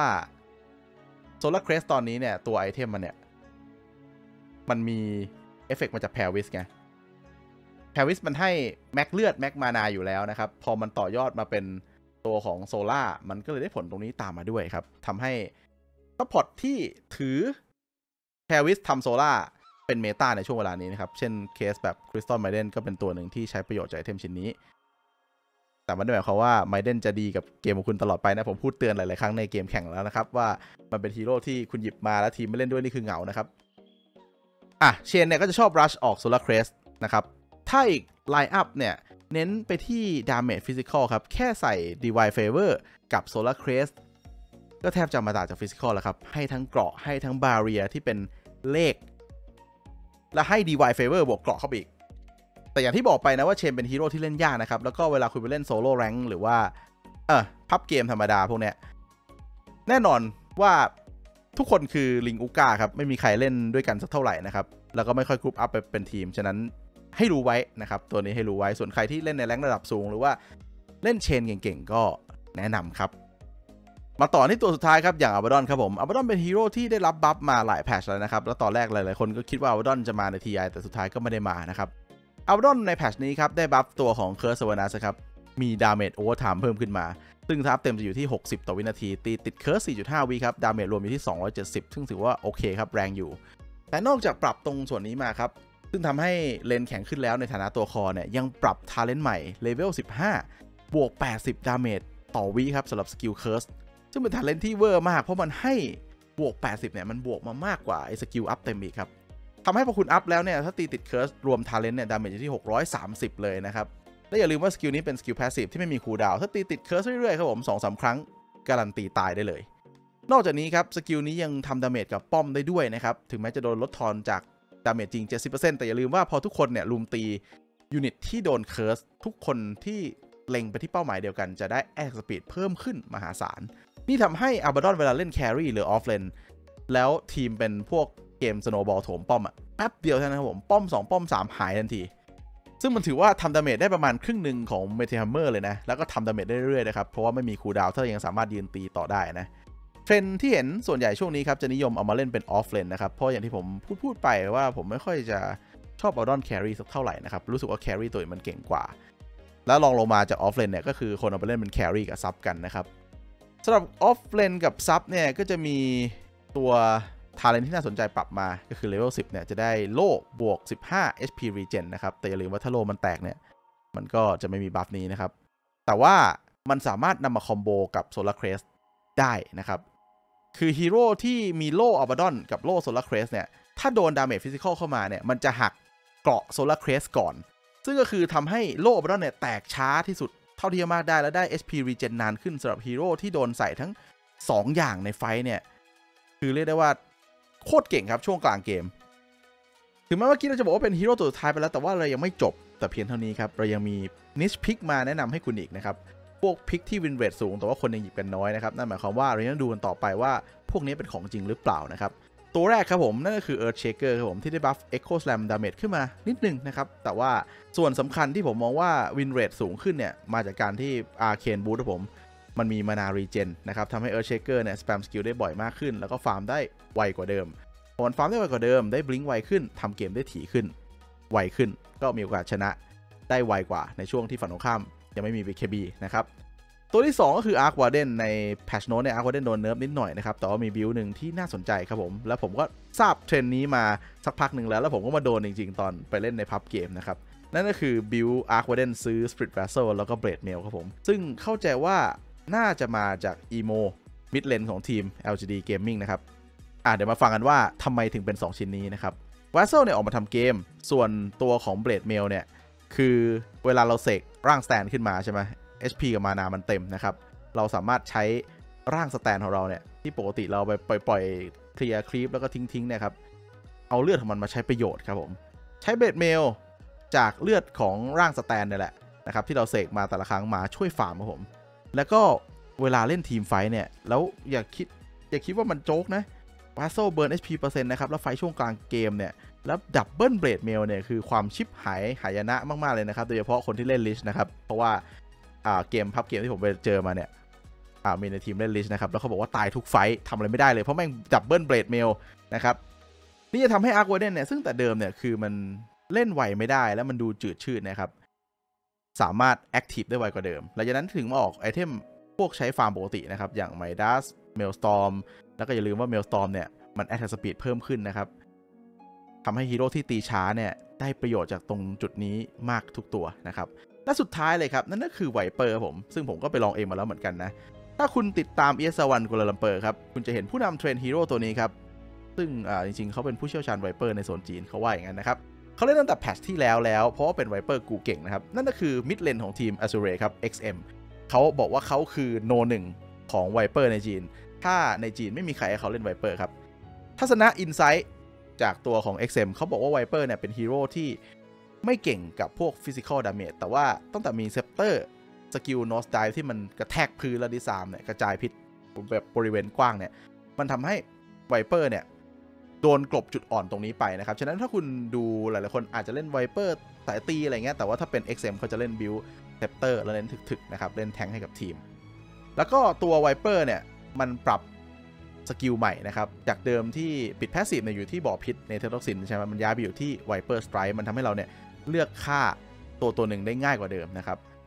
Solar Crest ตอนนี้เนี่ยตัวไอเทมมันเนี่ยมันมีเอฟเฟกต์มาจากแพรวิสไงแพรวิสมันให้แม็กเลือดแม็กมานาอยู่แล้วนะครับพอมันต่อยอดมาเป็นตัวของโซล่ามันก็เลยได้ผลตรงนี้ตามมาด้วยครับทำให้ซัพพอร์ตที่ถือแพรวิสทำโซล่าเป็นเมตาในช่วงเวลานี้นะครับเช่นเคสแบบคริสตัลไมเดนก็เป็นตัวหนึ่งที่ใช้ประโยชน์จากไอเทมชิ้นนี้แต่มันไม่ได้หมายความว่าไมเดนจะดีกับเกมของคุณตลอดไปนะผมพูดเตือนหลายๆครั้งในเกมแข่งแล้วนะครับว่ามันเป็นฮีโร่ที่คุณหยิบมาแล้วทีมไม่เล่นด้วยนี่คือเหงานะครับอ่ะเชนเนี่ยก็จะชอบรัชออกโซลาร์เครสนะครับถ้าอีกไลน์อัพเนี่ยเน้นไปที่ดาเมจฟิสิกอลครับแค่ใส่ Divine Favor กับ Solar Crest ก็แทบจะมาต่างจากฟิสิกอลแล้วครับให้ทั้งเกราะให้ทั้งบาเรียที่เป็นเลขและให้ Divine Favor บวกเกราะเข้าไปอีกแต่อย่างที่บอกไปนะว่าเชนเป็นฮีโร่ที่เล่นยากนะครับแล้วก็เวลาคุณไปเล่นโซโล่แรงค์หรือว่าเออพับเกมธรรมดาพวกเนี้ยแน่นอนว่าทุกคนคือลิงอุก้าครับไม่มีใครเล่นด้วยกันสักเท่าไหร่นะครับแล้วก็ไม่ค่อยกรุ๊ปอัพไปเป็นทีมฉะนั้นให้รู้ไว้นะครับตัวนี้ให้รู้ไว้ส่วนใครที่เล่นในแรงค์ระดับสูงหรือว่าเล่นเชนเก่งๆก็แนะนำครับมาต่อที่ตัวสุดท้ายครับอย่างอัลบาดอนครับผมอัลบาดอนเป็นฮีโร่ที่ได้รับบัฟมาหลายแพทช์แล้วนะครับแล้วตอนแรกหลายๆคนก็คิดว่าอัลบาดอนจะมาในทีไอแต่สุดท้ายก็ไม่ได้มานะครับอัลบาดอนในแพทช์นี้ครับได้บัฟตัวของเคิร์สเวนัสครับมีดาเมจโอเวอร์ไทม์เพิ่มขึ้นมาซึ่งถ้าอัพเต็มจะอยู่ที่หกสิบต่อวินาทีตีติดเคิร์ส สี่จุดห้า วิครับดาเมจรวมอยู่ที่สองร้อยเจ็ดสิบซึ่งถือว่าโอเคครับแรงอยู่แต่นอกจากปรับตรงส่วนนี้มาครับซึ่งทำให้เลนแข็งขึ้นแล้วในฐานะตัวคอเนี่ยยังปรับทาเลนต์ใหม่เลเวลสิบห้าบวกแปดสิบดาเมจต่อวิครับสำหรับสกิลเคิร์สซึ่งเป็นทาเลนต์ที่เวอร์มากเพราะมันให้บวกแปดสิบเนี่ยมันบวกมามากกว่าไอ้สกิลอัพเต็มอีกครับทำให้พอคุณอัพแล้วเนี่ยถ้าตีติดเคิร์สรวมทาเลนต์เนี่ยดาเมจอยู่ที่หกร้อยสามสิบเลยนะครับและอย่าลืมว่าสกิลนี้เป็นสกิลแพสซีฟที่ไม่มีคูลดาวน์ถ้าตีติดเคิร์สเรื่อยๆครับผม สองสาม ครั้งการันตีตายได้เลยนอกจากนี้ครับสกิลนี้ยังทำดาเมจกับป้อมได้ด้วยนะครับถึงแม้จะโดนลดทอนจากดาเมจจริง เจ็ดสิบเปอร์เซ็นต์ แต่อย่าลืมว่าพอทุกคนเนี่ยลุมตียูนิตที่โดนเคิร์สทุกคนที่เล็งไปที่เป้าหมายเดียวกันจะได้แอคสปีดเพิ่มขึ้นมหาศาลนี่ทำให้อาบาดอนเวลาเล่นแครี่หรือออฟเลนแล้วทีมเป็นพวกเกมสโนว์บอลโถมป้อมอะแป๊บเดียวเท่านั้นครับผมป้อมสองป้อมสามหายทันทีซึ่งมันถือว่าทำดาเมจได้ประมาณครึ่งหนึ่งของเมทิฮัมเมอร์เลยนะแล้วก็ทำดาเมจได้เรื่อยๆนะครับเพราะว่าไม่มีคูลดาวน์ถ้ายังสามารถยืนตีต่อได้นะเทรนที่เห็นส่วนใหญ่ช่วงนี้ครับจะนิยมเอามาเล่นเป็นออฟเลนนะครับเพราะอย่างที่ผมพูดพูดไปว่าผมไม่ค่อยจะชอบเอาดอนแครี่สักเท่าไหร่นะครับรู้สึกว่าแครี่ตัวมันเก่งกว่าแล้วลองลงมาจากออฟเลนเนี่ยก็คือคนเอาไปเล่นเป็นแครี่กับซับกันนะครับสำหรับออฟเลนกับซับเนี่ยก็จะมีตัวทาเลนที่น่าสนใจปรับมาก็คือเลเวลสิบเนี่ยจะได้โล่บวกสิบห้า เอช พี Regen นะครับแต่อย่าลืมว่าถ้าโล่มันแตกเนี่ยมันก็จะไม่มีบัฟนี้นะครับแต่ว่ามันสามารถนำมาคอมโบกับโซลาร์เครสได้นะครับคือฮีโร่ที่มีโล่อัลบาดอนกับโล่โซลาร์เครสเนี่ยถ้าโดนดาเมจฟิสิกอลเข้ามาเนี่ยมันจะหักเกราะโซลาร์เครสก่อนซึ่งก็คือทำให้โล่อัลบาดอนเนี่ยแตกช้าที่สุดเท่าที่จะมากได้และได้ เอช พี Regen นานขึ้นสำหรับฮีโร่ที่โดนใส่ทั้งสองอย่างในไฟเนี่ยคือเรียกได้ว่าโคตรเก่งครับช่วงกลางเกมถึงแม้ว่ากี้เราจะบอกว่าเป็นฮีโร่ตัวสุดท้ายไปแล้วแต่ว่าเรายังไม่จบแต่เพียงเท่านี้ครับเรายังมีนิชพิกมาแนะนำให้คุณอีกนะครับพวกพิกที่วินเรทสูงแต่ว่าคนยังหยิบกันน้อยนะครับนั่นหมายความว่าเรายังดูกันต่อไปว่าพวกนี้เป็นของจริงหรือเปล่านะครับตัวแรกครับผมนั่นก็คือ Earthshaker ครับผมที่ได้บัฟ Echo Slam Damage ขึ้นมานิดนึงนะครับแต่ว่าส่วนสำคัญที่ผมมองว่าวินเรทสูงขึ้นเนี่ยมาจากการที่ Arcane Boost ครับผมมันมีมานารีเจนนะครับทำให้ Earthshaker เนี่ยสแปมสกิลได้บ่อยมากขึ้นแล้วก็ฟาร์มได้ไวกว่าเดิมพอมันฟาร์มได้ไวกว่าเดิมได้บลิงก์ไวขึ้นทำเกมได้ถี่ขึ้นไวขึ้นก็มีโอกาสชนะได้ไวกว่าในช่วงที่ฝั่งตรงข้ามยังไม่มี บี เค บี นะครับตัวที่สองก็คือ Arc Warden ใน Patch Note เนี่ย Arc Warden โดนเนิร์ฟนิดหน่อยนะครับแต่ว่ามีบิลด์หนึ่งที่น่าสนใจครับผมแล้วผมก็ทราบเทรนด์นี้มาสักพักหนึ่งแล้วแล้วผมก็มาโดนจริงๆตอนไปเล่นในพับเกมนะครับนั่นก็คือบิลด์ Arc Warden ซื้อ Spirit Vessel แล้วก็ Blade Mail ครับผมซึ่งเข้าใจว่าน่าจะมาจาก Emo Mid Lane ของทีม แอล จี ดี Gaming นะครับอ่ะเดี๋ยวมาฟังกันว่าทำไมถึงเป็นสองชิ้นนี้นะครับ Vessel เนี่ยออกมาทำเกมส่วนตัวของ Blade Mail เนี่ยคือเวลาเราเสกร่างสแตนขึ้นมาใช่ไหม เอช พี กับมานามันเต็มนะครับเราสามารถใช้ร่างสแตนของเราเนี่ยที่ปกติเราไปปล่อยเคลียร์คลิปแล้วก็ทิ้งๆนะครับเอาเลือดของมันมาใช้ประโยชน์ครับผมใช้เบดเมลจากเลือดของร่างสแตนนี่แหละนะครับที่เราเสกมาแต่ละครั้งมาช่วยฟาร์มครับผมแล้วก็เวลาเล่นทีมไฟเนี่ยแล้วอย่าคิดอย่าคิดว่ามันโจ๊กนะวาโซเบิร์น เอช พี เปอร์เซ็นต์นะครับแล้วไฟช่วงกลางเกมเนี่ยแล้วดับเบิลเบลดเมลเนี่ยคือความชิปหายหายนะมากๆเลยนะครับโดยเฉพาะคนที่เล่นลิชนะครับเพราะว่าเกมพับเกมที่ผมไปเจอมาเนี่ยมีในทีมเล่นลิชนะครับแล้วเขาบอกว่าตายทุกไฟทำอะไรไม่ได้เลยเพราะแม่งดับเบิลเบลดเมลนะครับนี่จะทำให้อาร์ควาเดนเนี่ยซึ่งแต่เดิมเนี่ยคือมันเล่นไวไม่ได้แล้วมันดูจืดชืดนะครับสามารถแอคทีฟได้ไวกว่าเดิมหลังจากนั้นถึงมาออกไอเทมพวกใช้ฟาร์มปกตินะครับอย่างไมดัสเมลสตอร์มแล้วก็อย่าลืมว่าเมลสตอร์มเนี่ยมันแอคสปีดเพิ่มขึ้นนะครับทำให้ฮีโร่ที่ตีช้าเนี่ยได้ประโยชน์จากตรงจุดนี้มากทุกตัวนะครับและสุดท้ายเลยครับนั่นก็คือไวเปอร์ผมซึ่งผมก็ไปลองเองมาแล้วเหมือนกันนะถ้าคุณติดตาม อี เอส วัน กัวลาลัมเปอร์ครับคุณจะเห็นผู้นำเทรนฮีโร่ตัวนี้ครับซึ่งอ่าจริงๆเขาเป็นผู้เชี่ยวชาญไวเปอร์ในโซนจีนเขาว่าอย่างนั้นนะครับเขาเล่นตั้งแต่แพทช์ที่แล้วแล้วเพราะว่าเป็นไวเปอร์กูเก่งนะครับนั่นก็คือมิดเลนของทีม Azure ครับ เอ็กซ์ เอ็ม เขาบอกว่าเขาคือโนหนึ่งของไวเปอร์ในจีนถ้าในจีนไม่มีใครให้เขาเล่นไวเปอร์ครับทัศนะอินไซต์จากตัวของ เอ็กซ์ เอ็ม เขาบอกว่าไวเปอร์เนี่ยเป็นฮีโร่ที่ไม่เก่งกับพวกฟิสิกอลดาเมจแต่ว่าตั้งแต่มีเซปเตอร์สกิลโนสไดฟ์ที่มันกระแทกพื้นและดิซามเนี่ยกระจายพิษแบบบริเวณกว้างเนี่ยมันทำให้ไวเปอร์เนี่ยโดนกลบจุดอ่อนตรงนี้ไปนะครับฉะนั้นถ้าคุณดูหลายๆคนอาจจะเล่นไวเปอร์สายตีอะไรเงี้ยแต่ว่าถ้าเป็น เอ็กซ์ เอ็ม เขาจะเล่นบิลเซปเตอร์แล้วเล่นถึกๆนะครับเล่นแทงให้กับทีมแล้วก็ตัวไวเปอร์เนี่ยมันปรับสกิลใหม่นะครับจากเดิมที่ปิดแพสซีฟเนี่ยอยู่ที่บ่อพิษในเทอร์ท็อกซินใช่ไหมมันย้ายไปอยู่ที่ไวเปอร์สไตร์มันทำให้เราเนี่ยเลือกฆ่าตัวตัวหนึ่งได้ง่ายกว่าเดิมนะครับ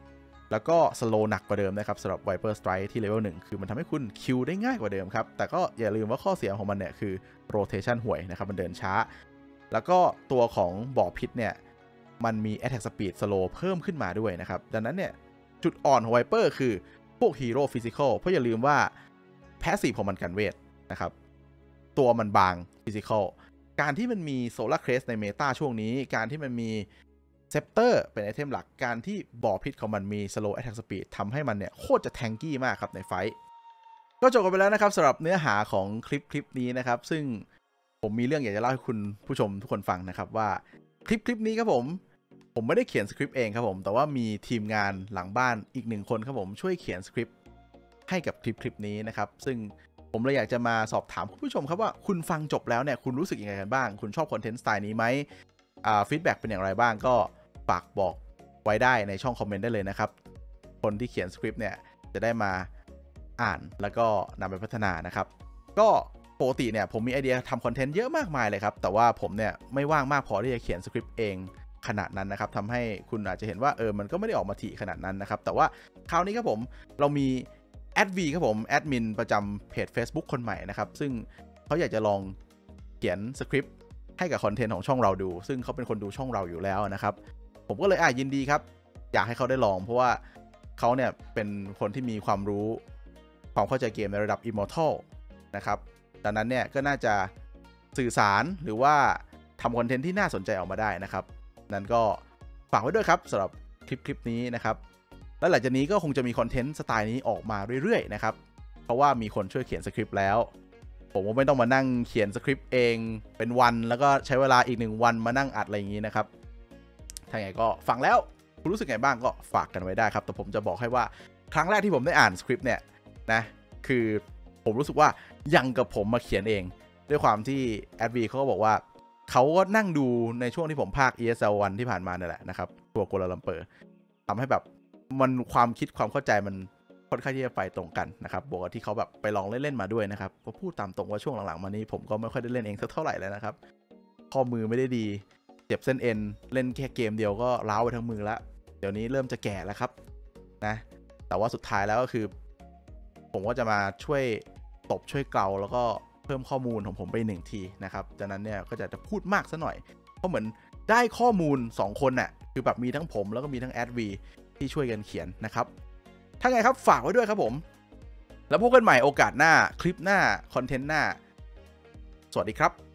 แล้วก็สโลว์หนักกว่าเดิมนะครับสำหรับ Viper Strike ที่เลเวลหนึ่งคือมันทำให้คุณคิวได้ง่ายกว่าเดิมครับแต่ก็อย่าลืมว่าข้อเสียของมันเนี่ยคือ rotation ห่วยนะครับมันเดินช้าแล้วก็ตัวของบ่อพิษเนี่ยมันมี attack speed slow เพิ่มขึ้นมาด้วยนะครับดังนั้นเนี่ยจุดอ่อนของ Viper คือพวก Hero Physical เพราะอย่าลืมว่า Passive ของมันกันเวทนะครับตัวมันบาง Physical การที่มันมี Solar Crest ในเมตาช่วงนี้การที่มันมีเซปเตอร์เป็นไอเทมหลักการที่บ่อพิษของมันมี slow attack speed ทำให้มันเนี่ยโคตรจะแทงกี้มากครับในไฟท์ก็จบกันไปแล้วนะครับสำหรับเนื้อหาของคลิปคลิปนี้นะครับซึ่งผมมีเรื่องอยากจะเล่าให้คุณผู้ชมทุกคนฟังนะครับว่าคลิปคลิปนี้ครับผมผมไม่ได้เขียนสคริปต์เองครับผมแต่ว่ามีทีมงานหลังบ้านอีกหนึ่งคนครับผมช่วยเขียนสคริปต์ให้กับคลิปคลิปนี้นะครับซึ่งผมเลยอยากจะมาสอบถามคุณผู้ชมครับว่าคุณฟังจบแล้วเนี่ยคุณรู้สึกยังไงกันบ้างคุณชอบคอนเทนต์สไตล์นี้ไหมอ่าฟีดแบ็กเป็นอย่างไรบ้างก็ฝากบอกไว้ได้ในช่องคอมเมนต์ได้เลยนะครับคนที่เขียนสคริปต์เนี่ยจะได้มาอ่านแล้วก็นำไปพัฒนานะครับก็ปกติเนี่ยผมมีไอเดียทำคอนเทนต์เยอะมากมายเลยครับแต่ว่าผมเนี่ยไม่ว่างมากพอที่จะเขียนสคริปต์เองขนาดนั้นนะครับทำให้คุณอาจจะเห็นว่าเออมันก็ไม่ได้ออกมาถี่ขนาดนั้นนะครับแต่ว่าคราวนี้ครับผมเรามีแอดวีครับผมแอดมินประจำเพจ Facebook คนใหม่นะครับซึ่งเขาอยากจะลองเขียนสคริปต์ให้กับคอนเทนต์ของช่องเราดูซึ่งเขาเป็นคนดูช่องเราอยู่แล้วนะครับผมก็เลยอ่ะยินดีครับอยากให้เขาได้ลองเพราะว่าเขาเนี่ยเป็นคนที่มีความรู้ความเข้าใจเกมในระดับ Immortal นะครับดังนั้นเนี่ยก็น่าจะสื่อสารหรือว่าทำคอนเทนต์ที่น่าสนใจออกมาได้นะครับนั้นก็ฝากไว้ด้วยครับสำหรับคลิปคลิปนี้นะครับและหลังจากนี้ก็คงจะมีคอนเทนต์สไตล์นี้ออกมาเรื่อยๆนะครับเพราะว่ามีคนช่วยเขียนสคริปต์แล้วผมก็ไม่ต้องมานั่งเขียนสคริปต์เองเป็นวันแล้วก็ใช้เวลาอีกหนึ่งวันมานั่งอัดอะไรอย่างนี้นะครับถ้าไงก็ฟังแล้วคุณรู้สึกไงบ้างก็ฝากกันไว้ได้ครับแต่ผมจะบอกให้ว่าครั้งแรกที่ผมได้อ่านสคริปต์เนี่ยนะคือผมรู้สึกว่ายังกับผมมาเขียนเองด้วยความที่แอดวีเขาก็บอกว่าเขาก็นั่งดูในช่วงที่ผมภาค อี เอส แอล วันที่ผ่านมาเนี่ยแหละนะครับตัวกัวลาลัมเปอร์ทำให้แบบมันความคิดความเข้าใจมันค่อนข้างที่จะไปตรงกันนะครับบวกกับที่เขาแบบไปลองเล่นๆมาด้วยนะครับก็พูดตามตรงว่าช่วงหลังๆมานี้ผมก็ไม่ค่อยได้เล่นเองสักเท่าไหร่แล้วนะครับข้อมือไม่ได้ดีเจ็บเส้นเอ็นเล่นแค่เกมเดียวก็ร้าวไปทั้งมือแล้วเดี๋ยวนี้เริ่มจะแก่แล้วครับนะแต่ว่าสุดท้ายแล้วก็คือผมก็จะมาช่วยตบช่วยเกลาแล้วก็เพิ่มข้อมูลของผมไปหนึ่งทีนะครับดังนั้นเนี่ยก็จะจะพูดมากซะหน่อยเพราะเหมือนได้ข้อมูลสองคนน่ะคือแบบมีทั้งผมแล้วก็มีทั้งแอดวีที่ช่วยกันเขียนนะครับถ้าไงครับฝากไว้ด้วยครับผมแล้วพบกันใหม่โอกาสหน้าคลิปหน้าคอนเทนต์หน้าสวัสดีครับ